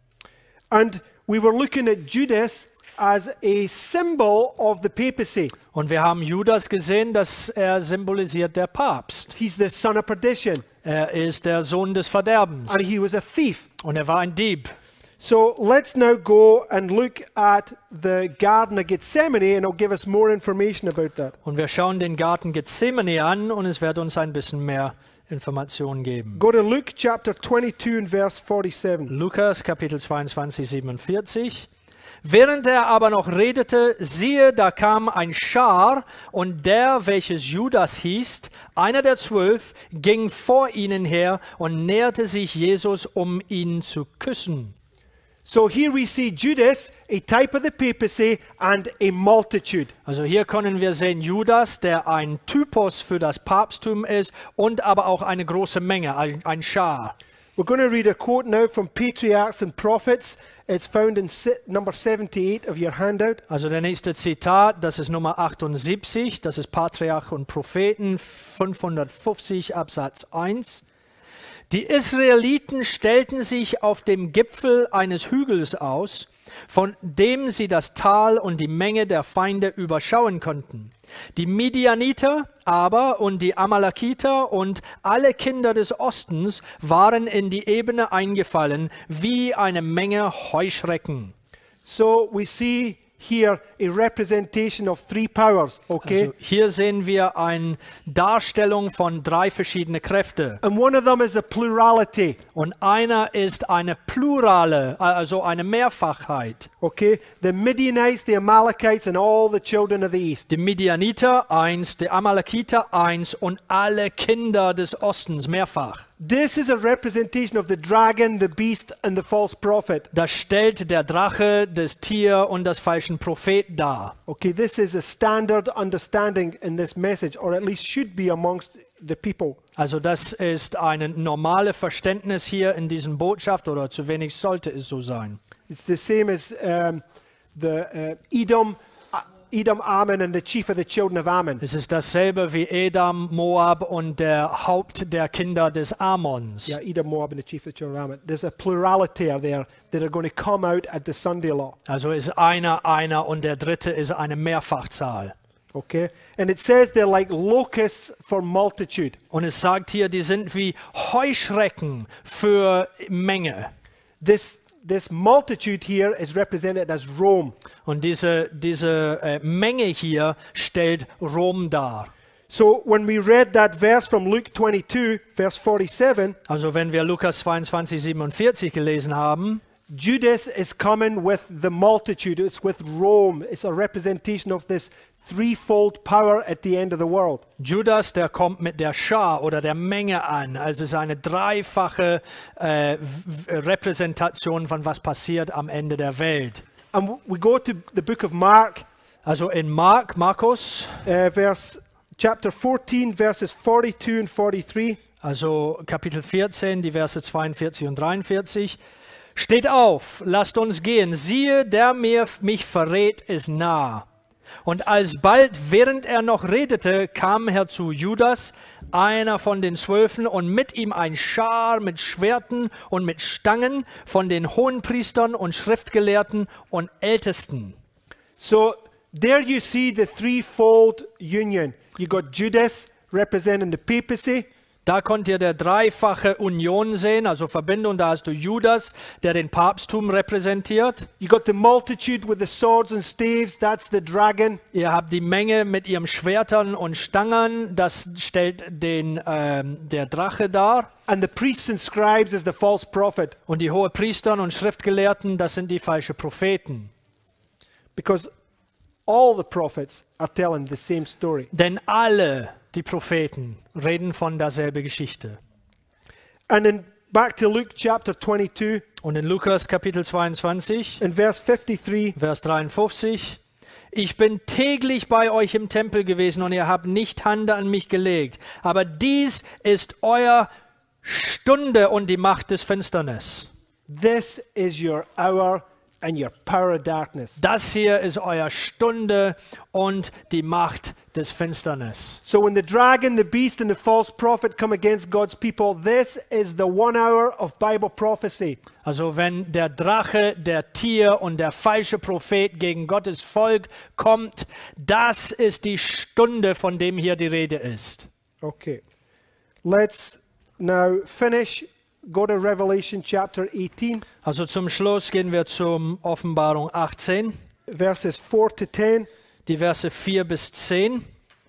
And we were looking at Judas as a symbol of the papacy. Und wir haben Judas gesehen, dass er symbolisiert der Papst. He's the son of perdition, Er ist der Sohn des Verderbens. and he was a thief. Und er war ein Dieb. So let's now go and look at the Garden of Gethsemane, and it'll give us more information about that. Und wir schauen den Garten Gethsemane an und es wird uns ein bisschen mehr Informationen geben. Go to Luke chapter twenty-two and verse forty-seven. Lukas Kapitel zweiundzwanzig, siebenundvierzig. Während er aber noch redete, siehe, da kam ein Schar, und der, welches Judas hieß, einer der zwölf, ging vor ihnen her und näherte sich Jesus, um ihn zu küssen. So here we see Judas, a type of the papacy, and a multitude. Also hier können wir sehen Judas, der ein Typus für das Papsttum ist und aber auch eine große Menge, ein, ein Schar. We're going to read a quote now from Patriarchs and Prophets. It's found in si- number seventy-eight of your handout. Also der nächste Zitat, das ist Nummer achtundsiebzig, das ist Patriarch und Propheten fünfhundertfünfzig Absatz eins. Die Israeliten stellten sich auf dem Gipfel eines Hügels aus, von dem sie das Tal und die Menge der Feinde überschauen konnten. Die Midianiter aber und die Amalekiter und alle Kinder des Ostens waren in die Ebene eingefallen, wie eine Menge Heuschrecken. So we see here a representation of three powers, okay? Also hier sehen wir eine Darstellung von drei verschiedenen Kräften. And one of them is a plurality, Und einer ist eine Plurale, also eine Mehrfachheit. okay? The Midianites, the Amalekites, and all the children of the East. Die Midianiter eins, die Amalekiter eins und alle Kinder des Ostens mehrfach. This is a representation of the dragon, the beast, and the false prophet. Das stellt der Drache, das Tier und das falschen Prophet dar. Okay, this is a standard understanding in this message, or at least should be amongst the people. Also das ist ein normales Verständnis hier in diesem Botschaft, oder zu wenig sollte es so sein. It's the same as um, the uh, Edom. Uh, Edom, Ammon, and the chief of the children of Ammon. Es ist dasselbe wie Edom, Moab und der Haupt der Kinder des Ammons. Yeah, Edom, Moab, and the chief of the children of Ammon. There's a plurality there that are going to come out at the Sunday law. Also ist einer einer und der dritte ist eine Mehrfachzahl. Okay? And it says they're like locusts for multitude. Und es sagt hier, die sind wie Heuschrecken für Menge. This this multitude here is represented as Rome. Und diese, diese äh, Menge hier stellt Rom dar. So when we read that verse from Luke twenty-two, verse forty-seven, Also wenn wir Lukas zweiundzwanzig, siebenundvierzig gelesen haben, Judas is coming with the multitude. It's with Rome. It's a representation of this threefold power at the end of the world. Judas, der kommt mit der Schar oder der Menge an. Also es ist eine dreifache äh, Repräsentation von was passiert am Ende der Welt. And we go to the book of Mark, Also in Mark, Markus, uh, verse chapter fourteen, verses forty-two and forty-three. also Kapitel vierzehn, die Verse zweiundvierzig und dreiundvierzig. Steht auf, lasst uns gehen. Siehe, der mir, mich verrät, ist nah. Und alsbald, während er noch redete, kam herzu Judas, einer von den Zwölfen, und mit ihm ein Schar mit Schwerten und mit Stangen von den Hohenpriestern und Schriftgelehrten und Ältesten. So there you see the threefold union. You got Judas representing the papacy. Da konnt ihr der dreifache Union sehen, also Verbindung. Da hast du Judas, der den Papsttum repräsentiert. You got the multitude with the swords and staves. That's the dragon. Ihr habt die Menge mit ihren Schwertern und Stangen. Das stellt den, ähm, der Drache dar. And the priests and scribes is the false prophet. Und die Hohepriestern und Schriftgelehrten, das sind die falschen Propheten. Because all the prophets are telling the same story. Denn alle die Propheten reden von derselben Geschichte. And then back to Luke chapter twenty-two, Und in Lukas Kapitel zweiundzwanzig, in verse fifty-three, Vers dreiundfünfzig. Ich bin täglich bei euch im Tempel gewesen und ihr habt nicht Hand an mich gelegt. Aber dies ist euer Stunde und die Macht des Finsternis. this is your hour and your power of darkness. Das hier ist euer Stunde und die Macht des Finsternis. So when the dragon, the beast, and the false prophet come against God's people, this is the one hour of Bible prophecy. Also wenn der Drache, der Tier und der falsche Prophet gegen Gottes Volk kommt, das ist die Stunde, von dem hier die Rede ist. Okay. Let's now finish. Go to Revelation chapter eighteen, Also zum Schluss gehen wir zum Offenbarung achtzehn, verses four to ten. die Verse vier bis zehn.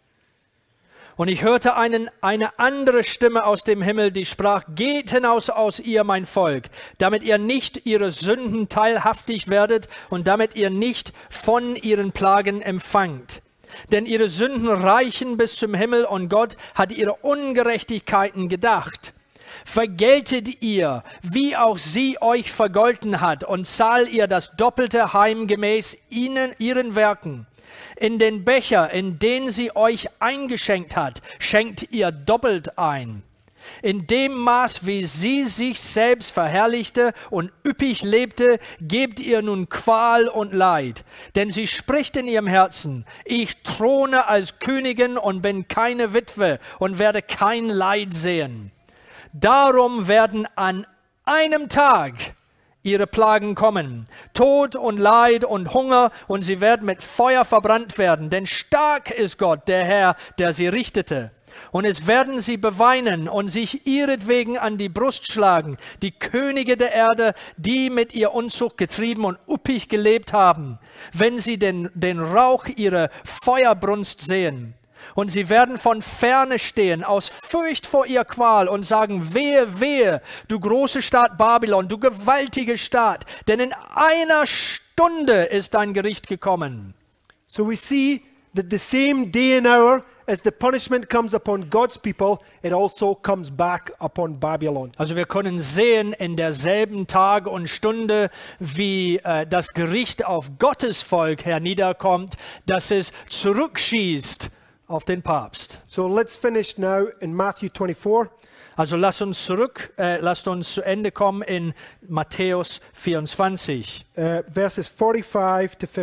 Und ich hörte einen, eine andere Stimme aus dem Himmel, die sprach: Geht hinaus aus ihr, mein Volk, damit ihr nicht ihre Sünden teilhaftig werdet und damit ihr nicht von ihren Plagen empfangt. Denn ihre Sünden reichen bis zum Himmel und Gott hat ihre Ungerechtigkeiten gedacht. Vergeltet ihr, wie auch sie euch vergolten hat, und zahl ihr das Doppelte heim gemäß ihnen, ihren Werken. In den Becher, in den sie euch eingeschenkt hat, schenkt ihr doppelt ein. In dem Maß, wie sie sich selbst verherrlichte und üppig lebte, gebt ihr nun Qual und Leid. Denn sie spricht in ihrem Herzen: Ich throne als Königin und bin keine Witwe und werde kein Leid sehen. Darum werden an einem Tag ihre Plagen kommen, Tod und Leid und Hunger, und sie werden mit Feuer verbrannt werden. Denn stark ist Gott, der Herr, der sie richtete. Und es werden sie beweinen und sich ihretwegen an die Brust schlagen, die Könige der Erde, die mit ihr Unzucht getrieben und üppig gelebt haben, wenn sie den, den Rauch ihrer Feuerbrunst sehen. Und sie werden von ferne stehen, aus Furcht vor ihr Qual, und sagen: Wehe, wehe, du große Stadt Babylon, du gewaltige Stadt, denn in einer Stunde ist dein Gericht gekommen. So we see that the same day and hour as the punishment comes upon God's people, it also comes back upon Babylon. Also wir können sehen, in derselben Tag und Stunde, wie äh, das Gericht auf Gottes Volk herniederkommt, dass es zurückschießt auf den Papst. So let's finish now in Matthew twenty-four. Also lasst uns zurück, äh, lasst uns zu Ende kommen in Matthäus vierundzwanzig, Uh, verses forty-five to fifty.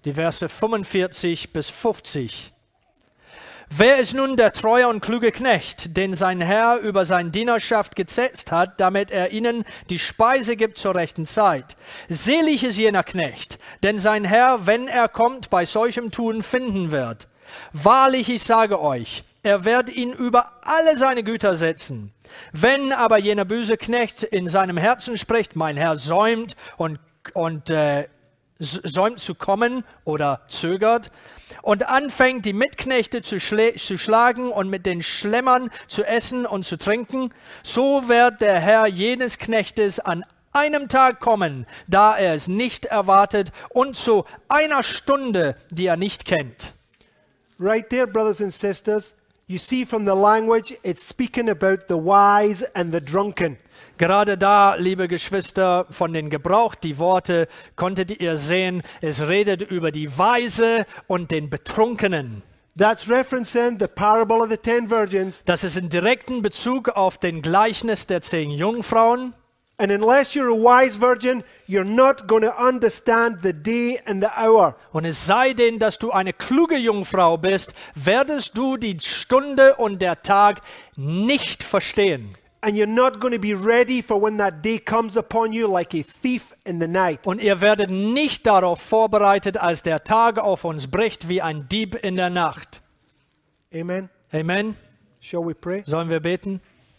die Verse fünfundvierzig bis fünfzig. Wer ist nun der treue und kluge Knecht, den sein Herr über seine Dienerschaft gesetzt hat, damit er ihnen die Speise gibt zur rechten Zeit? Selig ist jener Knecht, den sein Herr, wenn er kommt, bei solchem Tun finden wird. Wahrlich, ich sage euch, er wird ihn über alle seine Güter setzen. Wenn aber jener böse Knecht in seinem Herzen spricht, mein Herr säumt und, und äh, säumt zu kommen oder zögert und anfängt, die Mitknechte zu, zu schlagen und mit den Schlemmern zu essen und zu trinken, so wird der Herr jenes Knechtes an einem Tag kommen, da er es nicht erwartet, und zu einer Stunde, die er nicht kennt. Right there, brothers and sisters, you see from the language, it's speaking about the wise and the drunken. Gerade da, liebe Geschwister, von den Gebrauch, die Worte, konntet ihr sehen, es redet über die Weise und den Betrunkenen. That's referencing the parable of the ten virgins. Das ist in direkten Bezug auf den Gleichnis der zehn Jungfrauen. And unless you're a wise virgin, you're not going to understand the day and the hour. Und es sei denn, dass du eine kluge Jungfrau bist, werdest du die Stunde und der Tag nicht verstehen. And you're not going to be ready for when that day comes upon you like a thief in the night. Und ihr werdet nicht darauf vorbereitet, als der Tag auf uns bricht wie ein Dieb in der Nacht. Amen. Amen. Shall we pray? Sollen wir beten?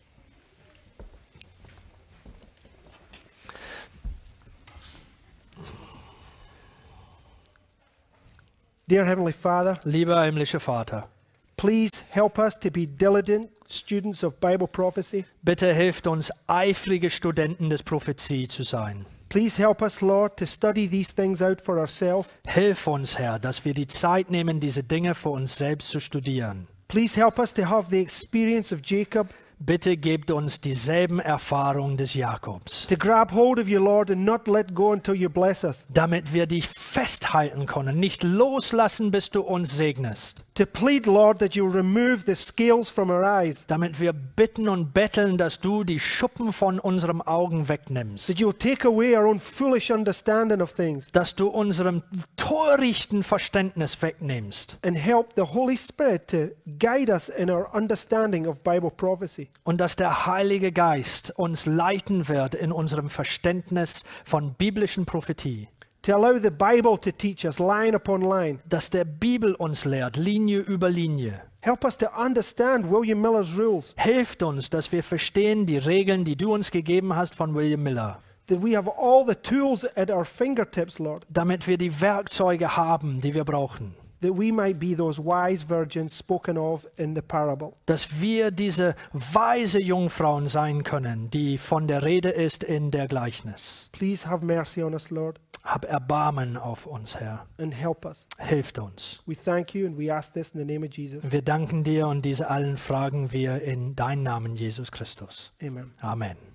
Dear Heavenly Father, Lieber himmlischer Vater, please help us to be diligent students of Bible prophecy. bitte hilft uns, eifrige Studenten des Prophezie zu sein. Please help us, Lord, to study these things out for ourselves. Hilf uns, Herr, dass wir die Zeit nehmen, diese Dinge für uns selbst zu studieren. Please help us to have the experience of Jacob, Bitte gebt uns dieselben Erfahrungen des Jakobs, to grab hold of you, Lord, and not let go until you bless us. damit wir dich festhalten können, nicht loslassen, bis du uns segnest. To plead, Lord, that you remove the scales from our eyes, Damit wir bitten und betteln, dass du die Schuppen von unseren Augen wegnimmst. that you'll take away our own foolish understanding of things, Dass du unserem törichten Verständnis wegnimmst. and help the Holy Spirit to guide us in our understanding of Bible prophecy. Und dass der Heilige Geist uns leiten wird in unserem Verständnis von biblischen Prophetie. To allow the Bible to teach us line upon line. Dass der Bibel uns lehrt, Linie über Linie. Help us to understand William Miller's rules, Hilft uns, dass wir verstehen die Regeln, die du uns gegeben hast von William Miller. that we have all the tools at our fingertips, Lord, Damit wir die Werkzeuge haben, die wir brauchen. that we might be those wise virgins spoken of in the parable. Dass wir diese weise Jungfrauen sein können, die von der Rede ist in der Gleichnis. Please have mercy on us, Lord, Hab Erbarmen auf uns, Herr. and help us. Hilft uns. We thank you and we ask this in the name of Jesus. Wir danken dir und diese allen fragen wir in deinen Namen, Jesus Christus. Amen. Amen.